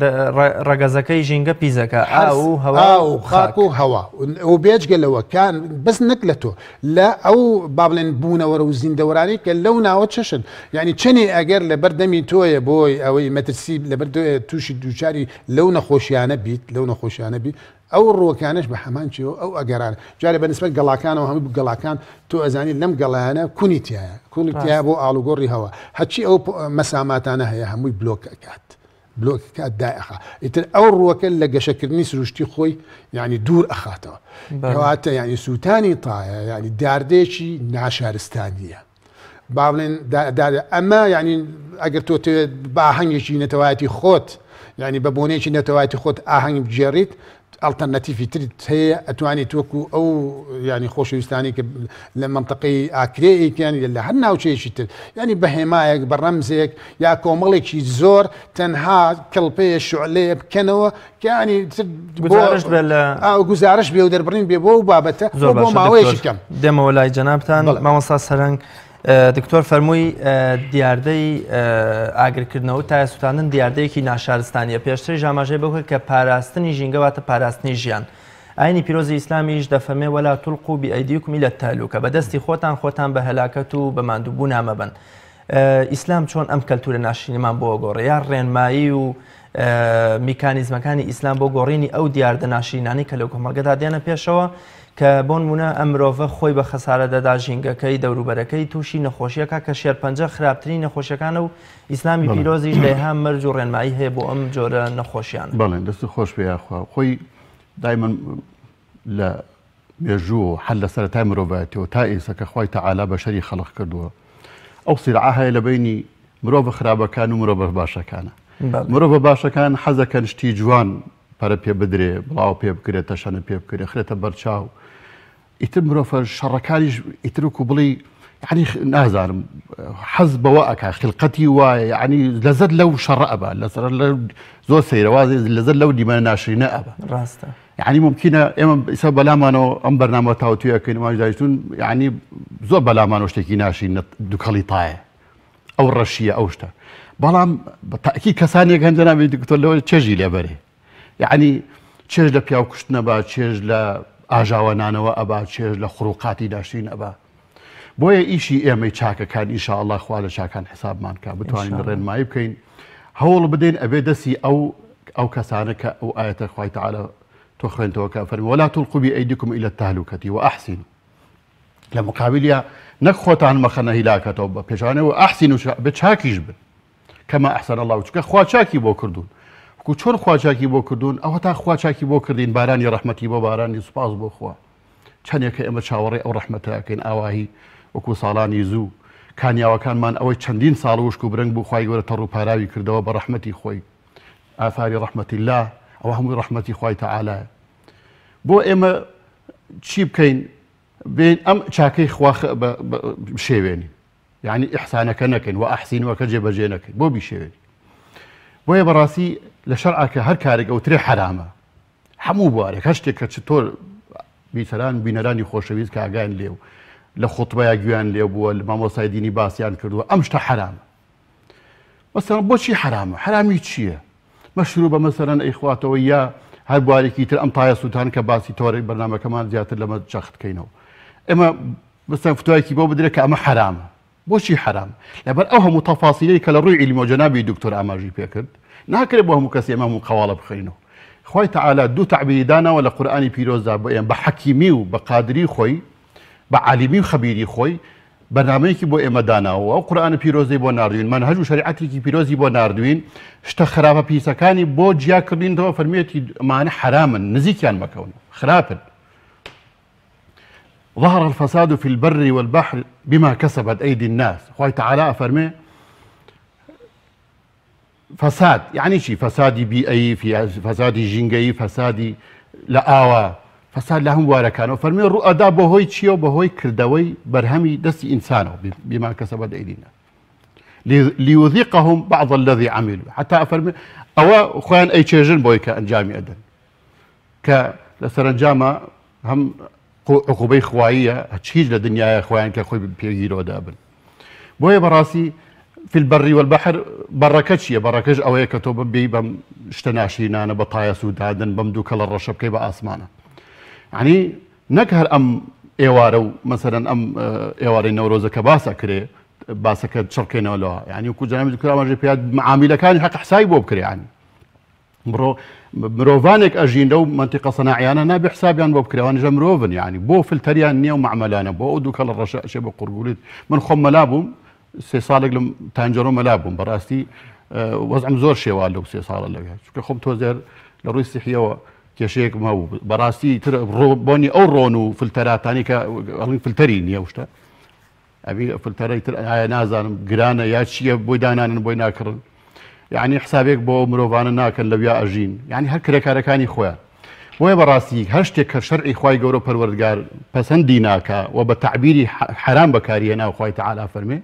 ڕەگەزەکەی ژینگە پیزەکە ئاو هەوا و خاک و هەوا و بێجگەلەوە کان بەس نەک لە تۆ لە ئەو با بڵێن بوونەوەرە و زیندەوەرانی کە لەو ناوە چشن ینی چنی ئەگەر لە بەردەمی تۆیە بۆی ئەوەی مەترسی لەبەر تووشی دووچاری لەو نەخۆشیانە بیت لەو نەخۆشیانە بیت ئەو ڕۆکانش بە هەمان چیەوە ئەو ئەگەران جارێ بەنسبەت گەڵاکانەوە هەموو گەڵاکان تۆ ئەزانی لەم گەڵایانە کونی تایە کونی تایە بۆ ئاڵوگۆڕی هەوا هەچی ئەو مەساماتانە هەیە هەمووی بلۆکەکات بلۆکەکات دائەخا ئیتر ئەو ڕووەکە لە گەشەکردنی سروشتی خۆی ینی دوور ئەخاتەوە کەواتە ینی سووتانی تایە ینی داردێکی ناشارستانیە با بڵێن ئەمە ینی ئەگەر تۆ ئاهەنگێکی نەتەوایەتی خۆت ینی بە بۆنێکی نەتەوایەتی خۆت ئاهەنگ بجێڕیت ئەڵتەرنەتیڤی تریت هەیە ئەتوانێت وەکو ئەو ینی خۆشەویستانی کە لە منطقەی ئاکرێیکیان لە هەر ناوچەیەکی تر ینی بە هێمایەک بە ڕەمزێک یا کۆمەڵێکی زۆر تەنها کڵپەیە شعلەیە بکەنەوە کە ینی گوزارش بێ و دەربڕین بێ بۆ و بابەتە بۆ ماوەیەکی کەم دێمەوە لای جەنابتان مامۆستا سەرنگ دکتۆر فەرمووی دیاردەی ئاگرکردنەوە تا سووتاندن دیاردەیەکی ناشارستانیە پێشتری ژاماژەی بکرد کە پاراستنی ژینگەواتە پاراستنی ژیان ئاینی پیرۆزی ئیسلامیش دەفەرمێ وەلا تولقوا بئەیدیکم ئیلە التهلوکە بەدەستی خۆتان بە هەلاکەت و بە ماندووبوو نامەبەن ئیسلام چۆن ئەم کەلتورە ناشرینیمان بۆ گۆڕێ یا ڕێنمایی و میکانیزمەکانی ئیسلام بۆ گۆڕینی ئەو دیاردە ناشرینانی کە لەو کۆمەلگەدا دێنە پێشەوە کە بۆ نمونە ئەم مرۆڤە خۆی بە خەسارە دەدا ژینگەکەی دەوروبەرەکەی تووشی نەخۆشیەکە کە شێرپەنجە خراپترین نەخۆشیەکانە و ئیسلامی پیرۆزیش لێها مەرج و ڕێنمایی هەیە بۆ ئەم جۆرە نەخۆشیان. بەڵێن دەست خۆش پێ یاخوا خۆی دایمەن لە مێژوو و حەل لە سەرەتای مرۆڤایەتەوە تا ئێستا کە خوای تەعالا بەشەری خەڵق کردووە ئەو سیرعە هەیە لە بینی مرۆڤ خراپەکان و مرۆڤ باشەکانە. مرۆڤ باشەکان حەزەکەن شتی جوان پەرە پێ بدرێ بڵاو پێ بکرێت تەشەنە پێ بکرێت خرێتە بەرچاو ئیتر مرۆڤ شەڕەکانیش ئیتر وەکو بڵی یعنی نازانم حەز بەوە ئەکا خلقەتی وایە یعنی لەزەت لەو شەڕە ئەبە لەسەر زۆر سەیرەوازی لەزەت لەو دیمەنە ناشرینە ئەبە ڕاستە یعنی ممکنە ئێمە ئیسا بەلامانەوە ئەم بەرنامە تاوتویەکەین ماژداژتون یعنی زۆر بەلامانەوە شتێکی ناشرین دووکەڵی تایە ئەو ڕەشیە ئەو شتە بەڵام بەتاکی کەسانێک هەندە نابێت دکتۆر لەوە چێژی لێبەرێ یعنی چێژ لە پیاو کوشتنە بە چێژ لە ئاژاوەنانەوە ئەبا چێژ لە خڕوقاتی داشتین ئەبا بۆیە ئیشی ئێمەی چاکەکان ئینشاءالله خوا لە چاکان حسابمان کە بتوانین ڕێنمایی بکەین هەوڵ بدەین ئەبێ دەستی ئەو کەسانە کە ئەو ئاەتە خوای تەعالا تۆ خوێنتەوە کە فەرمی وەلا تولقوا بئەیدیکم ئیلە التهلوکەتی وئەحسینوا لە مقابلیە نەک خۆتان مەخەنە هیلاکەتەوە بە پێشانەوە ئەحسینوا بە چاکیش بن کەما ئەحسەن الله چونکە خوا چاکی بۆ کردوون چۆن خوا چاکی بۆ کردوون ئەوە تا خوا چاکی بۆ کردین بارانی ڕەحمەتی بۆ بارانی سوپاس بۆ خوا چەندێکە ئێمە چاوەڕێ ئەو ڕەحمەتەکەین ئاواهی وەکو ساڵانی زوو کانیاوەکانمان ئەوەی چەندین ساڵ وشک و برنگ بوو خوای گەورە تەڕ و پاراوی کردەوە بە ڕەحمەتی خۆی ئافاری ڕەحمەتی الله ئەوە هەمووی ڕەحمەتی خوای تەعالایە بۆ ئێمە چی بکەین بێن ئەم چاکەی خوا بشێوێنین یعنی ئیحسانەکە نەکەین و ئەحسینوەکە جێبەجێ نەکەین بۆ بیشێوێنین بۆیە بەڕاستی لە شەرعەکە هەر کارێک ئەوترێ حرامە هەموو بوارێک هەر شتێک کە چتۆر بیسەران بینەرانی خۆشەویست کە ئاگایان لێو لە خوتبەیە گویان لێ بووە لە مامۆستای دینی باسییان کردووە ئەم شتە حرامە مەسەڵەن بۆچی حرامە حرامی چییە مەشروع بە مەسەڵەن ئەیخواتەوە یا هەر بوارێکی تر ئەم تایە سووتان کە باسی تۆڕی بەرنامەکەمان زیاتر لەمە جەخت بکەینەوە ئێمە بەستان فتوایەکی بۆ بدرێت کە ئەمە حرامە بۆچی حرام لەبەر ئەو هەموو تەفاسیلەی کە لە ڕووی علمی و جەنابی دکتۆر ئاماژی پێکرد ناکرێت بۆ هەموو کەس ئێمە هەموو قەواڵە بخەینەوە خوای تەعالا دوو تەعبیری داناوە لە قورئانی پیرۆزدا بۆ ئێمە بە حەکیمی و بە قادری خۆی بە عالیمی و خەبیری خۆی بەنامەیەکی بۆ ئێمە داناوە ئەو قورئانە پیرۆزەی بۆ ناردوین مەنهەج و شەریعەتێکی پیرۆزی بۆ ناردوین شتە خراپە پیسەکانی بۆ جیاکردنەوە فەرموویەتی ئەمانە حرامن نزیکیان مەکەون خراپن ظهر الفساد في البر والبحر بما كسبت أيدي الناس خوي تعالى فرمي فساد يعني شي فسادي بيئي في فسادي جنجي فسادي لآوا فساد لهم واركان وفرمي الرؤدا بهوي تشيو بهوي كردوي برهمي دسي إنسانه بما كسبت أيدي الناس ليذيقهم بعض الذي عملوا حتى أفرمي أو خوان أي تشيجن بوي كأنجامي أدن كالسرنجامة هم عقوبەی خواییە هیچ لە دنیای خۆیان کە خۆی پێگیرەوە دابن بۆیە بەڕاستی في البر والبحر بەڕەکە چییە بەڕەکەش ئەوەیە کە تۆ ببێی بەم شتە ناشرینانە بە تایە سوودادن بەم دوو کەڵە ڕەشە بکەی بە ئاسمانە یعنی نەک هەر ئەم ئێوارە و مەسەرەن ئەم ئێوارەی نەورۆزە کە باسە کرێ باسەکە چڕکەینەوەلەوە یعنی وەکو جەنابی دکتۆر ئاماژەی پێیان معاملەکانی حەق حسابی بۆ بکرێ یعنی مرۆڤانێک ئەژین لەو منتیقە سەناعیانە نابێ حسابیان بۆ بکرێوان ژە مرۆڤن یعنی بۆ فلتەریان نییە و معمەلانە بۆ ئەو دوو کەڵە ڕەشە ئەچێ بە قورگولیت من خۆم مەلا بووم 3 ساڵێک لەم تانجەرۆ مەلا بووم بەڕاستی وەزعم زۆر شێوان لەو 3 ساڵە لەوێ چونکە خۆم تۆزێر لە ڕووی سیحیەوە کێشەیەکم هەبوو بەڕاستی تر بۆنی ئەو ڕۆن و فلتەراتانی کە ئەڵین فلتەری نییە شتە ئەبی فلتەرەی تر ئایا نازانم گرانە یا چییە بۆی دانانن بۆی ناکردن يعني حسابێک بۆ مرۆڤانە ناکەن لەویا ئەژین يعني هەر کرێکارەکانی خۆیان بۆیە بەڕاستی هەر شتێک کە شەرعی خوای گەورە پەروەردگار پەسەندی ناکە و بە تعبیری حرام بەکاریهێنا و خوای تەعالا فەرمێ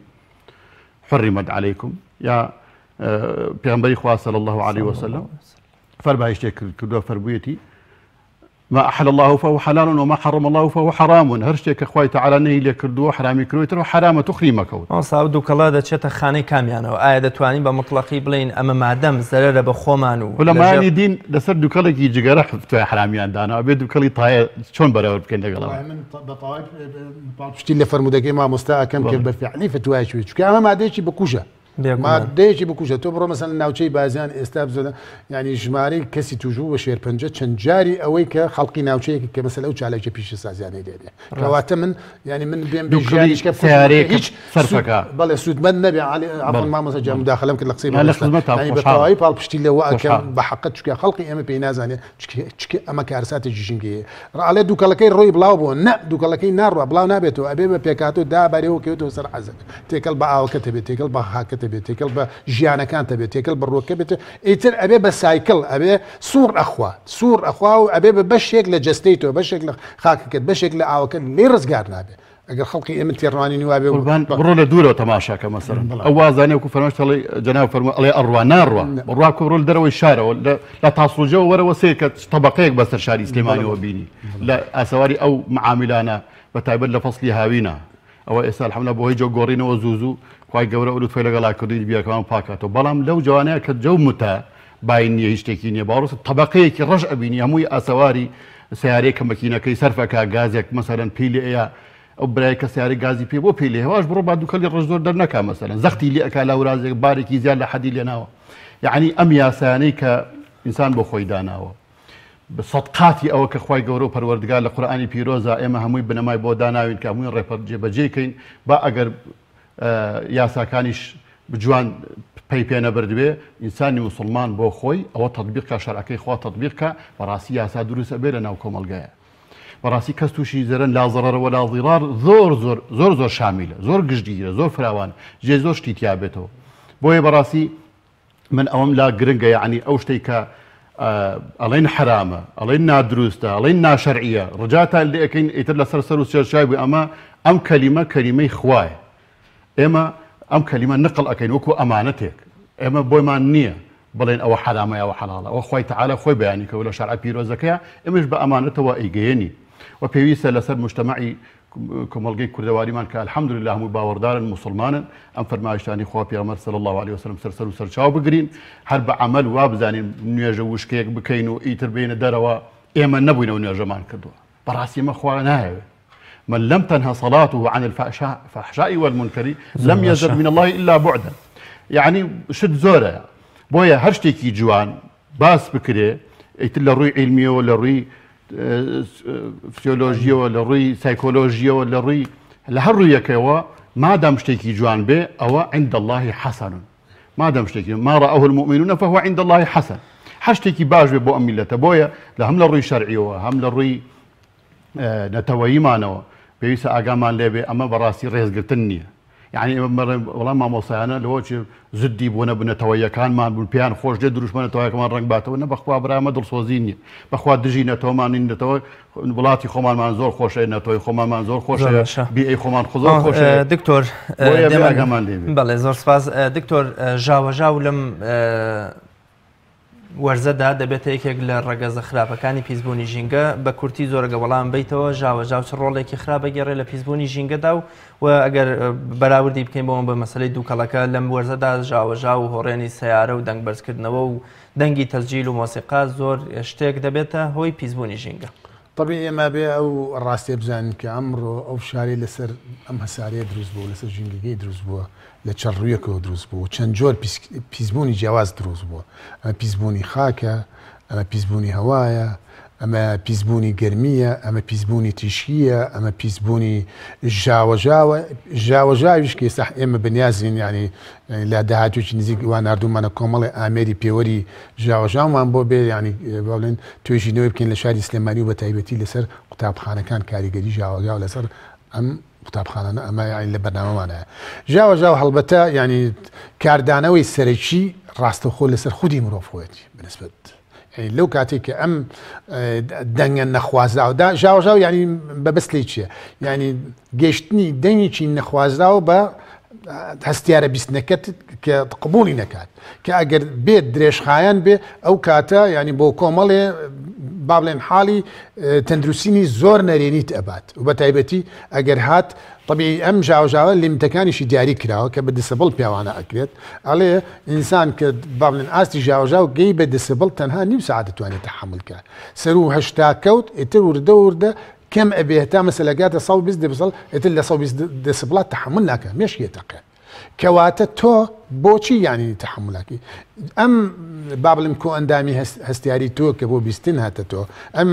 حرمت عليكم یا پێغەمبەری خوا صلی الله عليه وسلم فەرمایش کردووە فەرموویەتی ما أحل الله فهو حلال وما حرم الله فهو حرام هر شتێک کە خوای تەعالا نهی لێ کردووە حرامی کردوویتەوە حرامە توخری مەکەوت ئەو دووکەڵا دەچێتە خانەی کامیانەوە ئایا دەتوانین بە مطلقی بڵین ئەمە مادەم زەرەرە بە خۆمان و لەمانی دین لەسەر دووکەڵێکی جگەرە توی حرامیان دانا بێ دووکەڵی تایە چۆن بەراورد بکەین لەگەڵەوە من بەتاوای لە فەرمودەکەی مامۆستا ئەەکەم کرد بە فیعلی فتوای شوێ چونکە ئەمە مادەیەکی بکوژە مادەیەکی بکوژە تۆ بڕۆ مەسەن ناوچەی بازیان ئێستا بزۆدە ینی ژمارەی کەسی توژوو بە شێرپەنجە چەند جاری ئەوەی کە خەڵقی ناوچەیەکی کە مەسەلە ئەو چالێکی پیش سازیانەی لێدێ کەواتە من ینی من بێم ژیانیشکە سیارەیەک هیچ سەرفەکە بەڵێ سوودمەند نەبێ ئافڵ مامۆستا جا مداخەلەم کرد لە قسەی بەتەواوی پاڵپشتی لەوە ئەکەم بە حەقەت چونکە خەڵقی ئێمە پێی نازانێت چکە ئەمە کارساتێکی ژینگەیە ڕاڵێ دووکەڵەکەی ڕۆی بڵاو بووە نە دووکەڵەکەی ناڕوە بڵاو نابێتەوە ئەبێ بە پێکاتۆ دابارەوە کەوتەوە سەر حەزەک تێکەڵ بە ئاوکەتە بێت تێکەڵ بە خاکەتە بێت تێکەڵ بە ژیانەکانتە بێت تێکەڵ بڕۆکە بێت ئیتر ئەبێ بە سایکل ئەبێ سوور ئەخوا و ئەبێ بە بەشێک لە جەستەی تۆ بەشێک لە خاکەکەت بەشێک لە ئاوەکە لێ ڕزگار نابێت ئەگەر خەڵقی ئێمە تێڕوانی نوابێ بڕۆ لە دوورەوە تەماشاکە مەسەرن ئەو وازانێ وەکو فەرموویەتی جەناب فەرمووی ئەڵێ ئەڕوا ناڕوا ڕواکە بڕۆ لە دەرەوەی شارەوە لە تاسوجەوە وەرەوە سێ کە تەبەقەیەک بەسەر شاری سلێمانیەوە بینی لە ئاسەواری ئەو معاملانە بە تایبەت لە فەسلی هاوینە ئەوە ئێستا الحەمدولە بۆ هۆی جۆ گۆڕینەوە زوو خوای گەورە ئولوتفەی لەگەڵا کردووی بیەکەوان پاکاتەوە بەڵام لەو جوانەیە کە جەو متە باین نییە هیچ شتێکی نییە باڕۆست تەبەقەیەکی ڕەش ئەبینی هەمووی ئاسەواری سیارەیە کە مەکینەکەی سەرفەکە گازێک مەسەرەن پیلی ئەیە ئەو برای کە سیارەی گازی پێ بۆ پێی لێ هێواش بڕۆ با دووکەڵی ڕەش زۆر دەرنەکا مەسەرەن زەختی لێ ئەکا لاورازێک بارێکی زیاد لە حەدی لێناوە یعنی ئەم یاسانەی کە ئینسان بۆ خۆی داناوە بسەدقاتی ئەوە کە خوای گەورە و پەروەردگار لە قورئانی پیرۆزە ئێمە هەمووی بنەمای بۆ داناوین کە هەمووی ڕێپەر جێبەجێکەین با ئەگەر یاساکانیش بجوان پەی پێ نەبردوێ ئینسانی موسڵمان بۆ خۆی ئەوە تەطبیقکە شەرعەکەی خوا تەطبیقکە بەڕاستی یاسا دروستە بێ لە ناو کۆمەلگایە بەڕاستی کەس تووشی زەرن لا ضەرەر ولا ضیرار زۆر شامیلە زۆر گشتگیرە زۆر فراوان جێ زۆر شتی تیا بێتەوە بۆیە بەڕاستی من ئەوەم لا گرنگە یعنی ئەو شتێک کە ئەڵێن حرامە ئەڵێن نادروستە ئەڵێن ناشەرعیە ڕجاتان لێ ئەەکەین ئیتر لەسەر سەر و سێرچای بوو ئەمە ئەم کەلیمەی خوایە ئێمە ئەم کەلیمە نقل ئەەکەین وەکو ئەمانەتێک ئێمە بۆیمان نییە بڵێن ئەوە حرامە ئەوە حەڵاڵە ئەوە خوای تەعالا خۆی بەیانی کردووە لە شەرعە پیرۆزەکەیە ئێمەش بە ئەمانەتەوە ئەیگەیەنی و پێویستە لەسەر مجتەمەعی کۆمەڵگەی کوردەواریمان کە الحەمدولله هەمووی باوەڕدارن موسڵمانن ئەم فەرمایشتانی خوا پێغەمبەر صلی الله عليه وسلم سەر و سەرچاو بگرین هەر بە عەمەل وا بزانین نوێژە وشکەیەک بکەین و ئیتر بێنە دەرەوە ئێمە نەبووینەوە نوێژەمان کردووە بەڕاستی ئێمە خوا نایەوێت من لم تنهى صلاته عن الفحشاء والمنكر لم يزل من الله إلا بعدا. يعني شد زورة بويا هرشتكي جوان باس بكري يتلا روي علمية ولا روي فسيولوجيا ولا روي سيكولوجيا ولا روي لهالروية كيوا ما دام شتكي جوان به أو عند الله حسن. ما دام شتكي ما رأوه المؤمنون فهو عند الله حسن. حشتكي باج بو أميلته بويا لهم للروي شرعي وهم للروي نتوي مانو بيس أقامان لبي أما براسي ريز قلتني يعني والله ما موصيانا لو زدي بونا بنتوي كان ما بالبيان خوش جدروش ما نتوي كمان رنباته وانا بخوا برا ما درس وزيني بخوا دجينا تو ما نتوي بلاتي خمان منزور خوش نتوي خمان منزور خوش بي خمان خزور خوش دكتور بويا أقامان لبي بله زور سپاس دكتور جاو لم وەرزەدا دەبێت یەکێک لە ڕەگەزە خراپەکانی پیسبوونی ژینگە بە کورتی زۆرەگە وەڵام بیتەوە ژاوەژاو چ ڕۆڵێکی خراپە گەڕێ لە پیسبوونی ژینگەدا و ئەگەر بەراوردی بکەین بۆمە بە مەسەلەی دووکەڵەکە لەم وەرزەدا ژاوەژاو و هۆڕێنی سەیارە و دەنگ بەرزکردنەوە و دەنگی تەسجیل و مۆسیقا زۆر شتێک دەبێتە هۆی پیسبوونی ژینگە. طبيعي ئێمە بێ ئەو ڕاستی بزانین کە ئەمڕۆ ئەو شاری لەسەر ئەم هەسارەیە دروست بوو لەسەر ژینگەکەی دروست بووە لە چەند ڕوویەکەوە دروست بوو چەند جۆر پیسبوونی جیاواز دروست بووە ئەمە پیسبوونی خاکە ئەمە پیسبوونی هەوایە ئەمە پیسبوونی گەرمیە ئەمە پیسبوونی تیشکیە ئەمە پیسبوونی ژاوەژاویش کە ئێستا ئێمە بەنیازین ینی لە داهاتوێکی نزیک وا نردوومانە کۆمەڵی ئامێری پێوەری ژاوەژاومان بۆ بێ ینی باڵێن توێژینەوەی بکەین لە شاری سلێمانی و بە تایبەتی لەسەر قوتابخانەکان کاریگەری ژاوەژاو لەسەر ئەم قوتابخانانە ئەمە لە بەرنامەمانەیە ژاوەژاو هەڵبەتە ینی کاردانەوەی سەرەکی ڕاستەخۆ لەسەر خودی مرۆڤخۆیەتی بنسبەت يعني لو كاتيك ام دنيا نخوازاو ژاوژاو يعني ببس لي چیه يعني گەشتنی دەنگێکی نەخوازراو بە هەستیارە بیستنەکەت کە قبولی نەکات کە ئەگەر بێت درێژخایەن بێ ئەو کاتە ینی بۆ کۆمەڵێ با بڵێن حاڵی تەندروستینی زۆر نەرێنیت ئەبات و بە تایبەتی ئەگەر هات طبیعی ئەم ژاوژاوە لیمتەکانیشی دیاری کراوە کە بە دسبڵ پیاوانە ئەکرێت ئەڵێ ئینسان کە با بڵێن ئاستی ژاوژاو گەی بە دسبڵ تەنها نیم ساعت دەتوانێت تەحمل کات سەر و هەشتا کەوت ئیتر وردە كم أبي تا مثلا قاعد أصوب بس دبصل يتلا صوب بس دسبلات تحمل لك مش يتقى كواتا تو بوشي يعني تحملك أم بابلم كو أندامي هستياري تو كبو بيستن هاتا تو أم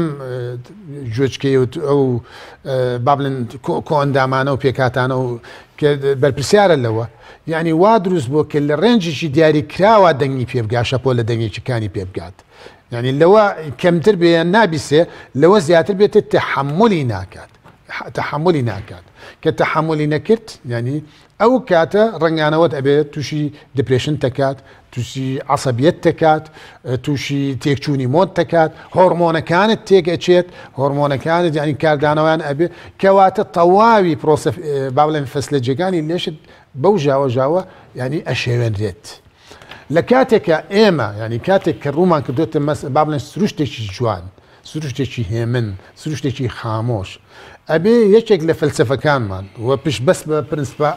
جوج كيو أو بابلن كو أندامانو بيكاتانو بالبرسيارة اللوا يعني وادروس بو كل رنج شي دياري كراوا دنگي بيبقى شابو لدنگي كاني بيبقى يعني لو كم تربية نابسة لو زيادة تربية التحملي ناكات تحملي ناكات كتحملي نكرت يعني أو كاتا رنجانوات أبي توشي ديبريشن تكات توشي عصبية تكات توشي تيكشوني مود تكات هرمون كانت تيك اتشيت هرمون كانت يعني كاردانوان أبي كواتا طواوي بروسف بابلن فصل جيجاني ليش بوجاوا يعني أشيوان ريت لكاتك إيما يعني كاتك الرومان كدوت بابلن سروشتشي جوان سروشتشي هيمن سروشتشي خاموش أبي يشك لفلسفة كان مان وبش بس برنسبة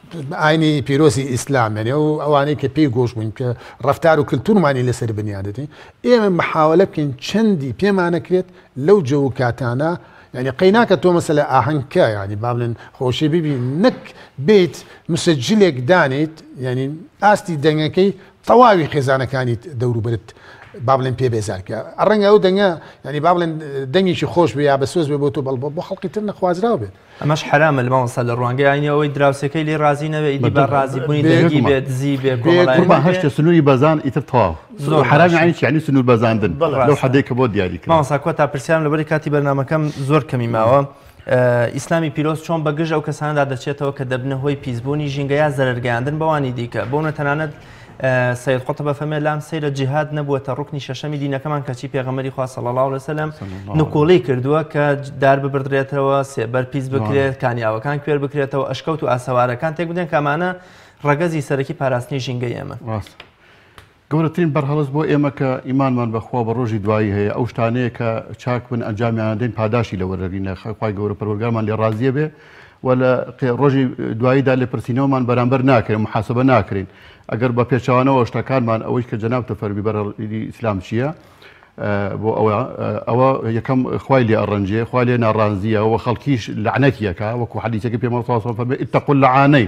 عيني بيروسي إسلام يعني أو أني كبي جوش من كرفتار وكلتور ماني لسر بنيادتي إيما محاولة كن شندي بيما أنا كريت لو جو كاتانا يعني قيناك تو مثلا أهنكا يعني بابلن خوشي بيبي نك بيت مسجلك دانيت يعني أستي دنيكي طواوي خزانة كانت دورو برد بابلن بي بيزارك الرنجة أو دنيا يعني بابلن دنيا شي خوش بيا بسوز بيبوتو بالبو خلقي ترنا خوازراو بيت أماش حرام الموصل الروانجي يعني أو دراوسكي لي رازينا بيدي برازي بني دقي بيت زي بيكون قربان هشت سنوري بازان يترطواو حرام يعني سنور بازان دن لو حديك بود دياري موصل كوتا برسيام لبري كاتي برنامج كم زور كمي ماوا ئیسلامی پیرۆز چۆن بەگژ ئەو کەساندا دەچێتەوە کە دەبنە هۆی پیسبوونی ژینگەیە زەرەرگەیاندن بەوانی دیکە بۆنە تەنانەت سید قوتبە فەرمێ لام سەیرە جیهاد نەبووەتە ڕوکنی شەشەمی دینەکەمان کەچی پێغەمبەری خوا صلی الله علیه وسلم نکۆڵی کردووە کە دار ببردرێتەوە سێبەر پیس بکرێت کانیاوەکان کوێر بکرێتەوە ئەشکەوت و ئاسەوارەکان تێک بدەن کە ئەمانە ڕەگەزی سەرەکی پاراستنی ژینگەی ئێمە گەورەترین بەرهەڵس بۆ ئێمە کە ئیمانمان بەخوا بە ڕۆژی دوایی هەیە ئەو شتانەیە کە چاک بن ئەنجامیان دەین پاداشی لە وەرەگرینە خوای گەورە پەروەردگارمان لێ ڕازیە بێ و لە ڕۆژی دواییدا لێ پرسینەوەمان بەرامبەر ناکرێن محاسبە ناکرین ئەگەر بە پێچەوانەوە شتەکانمان ئەوەی کە جەناب تەفەرمی بەرهەڵی ئیسلام چییە بۆ ئەوە یەکەم خوای لێ ئەڕەنجێ خوای لێ ناڕانزیەوە خەڵکیش لعنەتیەکە وەکو حەدیثێکی پێغەمبەر صلی الله عليه وسلم اتقوا اللعانين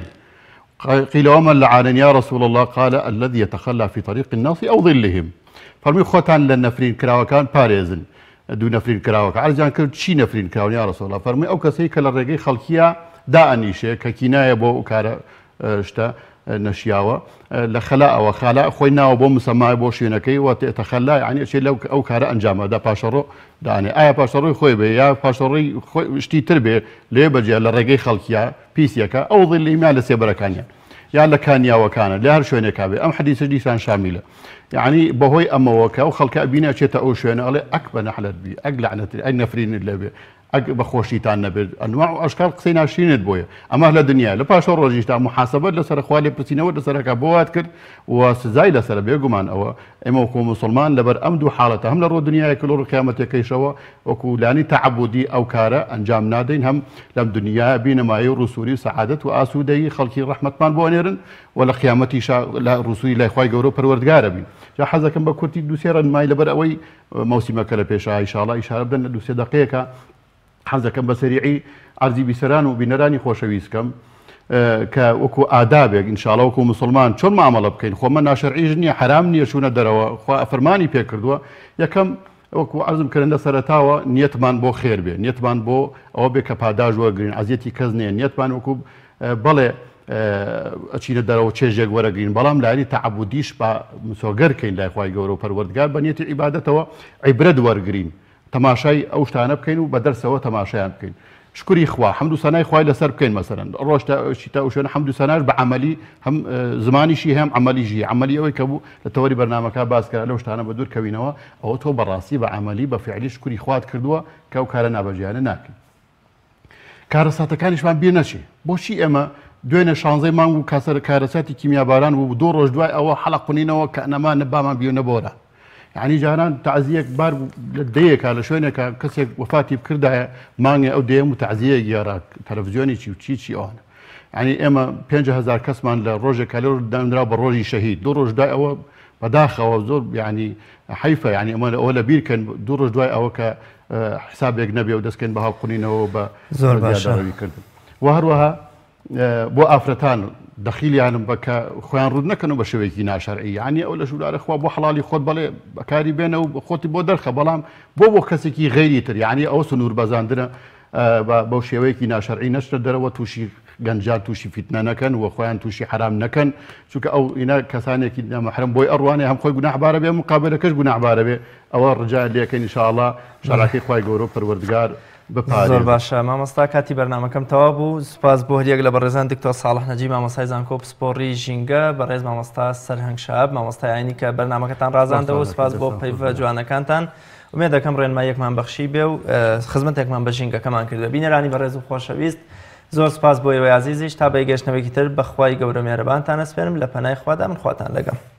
قيل وما اللعانين يا رسول الله قال الذي يتخلى في طريق الناس أو ظلهم فەرمووی خۆتان لە نەفرین کراوەکان پارێزن دوو نەفرین کراوەکە عرضیان کرد چی نەفرین کراون یا رسول الله فەرمووی ئەو کەسەی کە لە ڕێگەی خەڵکیە دائەنیشێ کە کینایە بۆ ئەو کارە شتە نەشیاوە لە خەلاءەوە خالا خۆی ناوە بۆ مسەمای بۆ شوێنەکەی و تەخەلا یعنی ئەچێ لەو ئەو کارە ئەنجامەدا پاشەڕۆ دانێ ئایا پاشەڕۆی خۆی بێ یا پاشەڕۆی شتی تر بێ لێ بەجێ لە ڕێگەی خەڵکیە پیسیەکە ئەو ظلیمیا لە سێبەرەکانیان یا لە کانیاوەکانە لە هەر شوێنێکا بێ ئەم حەدیثە دیسان شامیلە یعنی بەهۆی ئەمەوەکە و خەڵکە ئەبینە چێتە ئەو شوێنە ئەڵێ ئەک بە نەحلەت بی ئەک لعنەت ئەک نەفرینت لەبێ ئەک بەخۆشیتان نەبێت ئەنواع و ئەشکال قسەی ناشرینت بۆیە ئەمە لە دنیا لە پاشە ڕۆژیشتا محاسبەت لەسەر خوا لێ پرسینەوە لەسەرەکە بۆات کرد و سزای لەسەر بێگومان ئەوە ئێمە وەکو مسلمان لەبەر ئەم دوو حاڵەتە هەم لە ڕۆ دنیایەکە لە ڕۆ قیامەتێکەیشەوە وەکو لانی تەعەبودی ئەو کارە ئەنجام نادەین هەم لەم دنیا بینەمایی و ڕوسوری و سەعادەت و ئاسوودەیی خەڵکی ڕەحمەتمان بۆ ئەنێرن و لە قیامەتیش لە ڕوسوری لای خوای گەورە پەروەردگارە بین جا حەزەکەم بە کورتی دووسێ ڕەنمای لەبەر ئەوەی موسیمەکە لە پێشە ئینشاءڵڵا ئیشارە بدەن لە دووسێ دەقەیەکە حەزەکەم بە سەریعی عەرزی بیسەران و بینەرانی خۆشەویستکەم کە وەکو ئادابێک ئینشاءڵڵا وەکو مسلمان چۆن معامەڵە بکەین خۆمە ناشەرعیش نییە حرام نییە چوونە دەرەوە خوا فەرمانی پێ کردووە یەکەم وەکو عەرزم کردن لە سەرەتاوە نیەتمان بۆ خێر بێ نیەتمان بۆ ئەوە بێ کە پاداش وەرگرین عەزیەتی کەس نییە نیەتمان وەکو بەڵێ ئەچینە دەرەوە چێژێک وەرەگرین بەڵام لایانی تەعەبودیش بە مسۆگەرکەین لای خوای گەورە و پەروەردگار بە نیەتی عیبادەتەوە عیبرەت وەرگرین تەماشای ئەو شتانە بکەین و بە دەرسەوە تەماشایان بکەین شکری خوا حەمد و سەنای خوای لەسەر بکەین مەسەرەن ڕۆژتا ئەو شوێنە حەمد و سەناش بە عەمەلی هەم زمانیشی هەم عەمەلیژی عەمەلی ئەوەی کە بوو لە تەوەری بەرنامەکە باسکرا لەو شتانە بە دوور کەوینەوە ئەوە تۆ بەڕاستی بە عەمەلی بە فیعلی شکری خوات کردووە کە ئەو کارە نابەجیانە ناکەین کارەساتەکانیشمان بیر نەچێ بۆچی ئێمە دوێنێ 16 مانگ و کارەساتی کیمیاباران و 2 ڕۆژ دوای ئەوە حەڵق قونینەوە کە ئەنەما نەبامان بیۆ نەبۆرە یعنی جاران تعزیەک بار لە دەیەکە لە شوێنێکە کەسێک وفاتی بکردایە مانگێ ئەو دەیەم و تعزیە گێڕا تەلەڤیزیۆنی چی و چی ئەوانە یعنی ئێمە 5,000 کەسمان لە ڕۆژێکە لە دانرا بە ڕۆژی شەهید 2 ڕۆژ دوای ئەوە بەداخەوە زۆر یعنی حیفە یعنی ئەمە ئەوە لە بیرکەن 2 ڕۆژ دوای ئەوە کە حسابێک نەبێ و دەستکەن بە هاوقونینەوە بە زۆر باشەوی کردن و هەروەها بۆ ئافرەتان دەخیلیانم بەکە خۆیان ڕوود نەکەن بە شێوەیەکی ناشەرعی یعنی ئەو لە ژوورارە خوا بۆ حەڵالی خۆت بەڵێ بەکاری بێنە و خۆتی بۆ دەرخە بەڵام بۆ کەسێکی غەیری تر یعنی ئەوە سنوور بەزاندنە بەو شێوەیەکی ناشەرعی نەشتە دەرەوە تووشی گەنجان تووشی فیتنە نەکەن و خۆیان تووشی حرام نەکەن چونکە ئەو ئینە کەسانێکی نامەحرەم بۆی ئەڕوانێ هەم خۆی گوناحبارە بێ مقابلەکەش گوناحبارە بێ ئەوە ڕجای لێکەن ئینشاءڵڵا شەڕاکەی خوای گەورە پەروەردگار زۆر باشە مامۆستا کاتی بەرنامەکەم تەوا بوو سوپاس بۆ هەریەک لە بەڕێزان دکتۆر ساڵح نەجی مامۆستای زانکۆ پسپۆڕی ژینگە بەڕێز مامۆستا سەرهەنگ شاب مامۆستای ئاینی کە بەرنامەکەتان ڕازاندەوە سوپاس بۆ پەیوە جوانەکانتان ومێ دەکەم ڕێنماییەکمان بەخشی بێ و خزمەتێکمان بە ژینگەکەمان کردە بینەرانی بەڕێز و خۆشەویست زۆر سوپاس بۆ ئێوەی عەزیزیش تا بەیگەشتنەوەیەکی تر بەخوای گەورە میهرەبانتان ئەسپێرم لە پەنای خوادا من خواتان لەگەم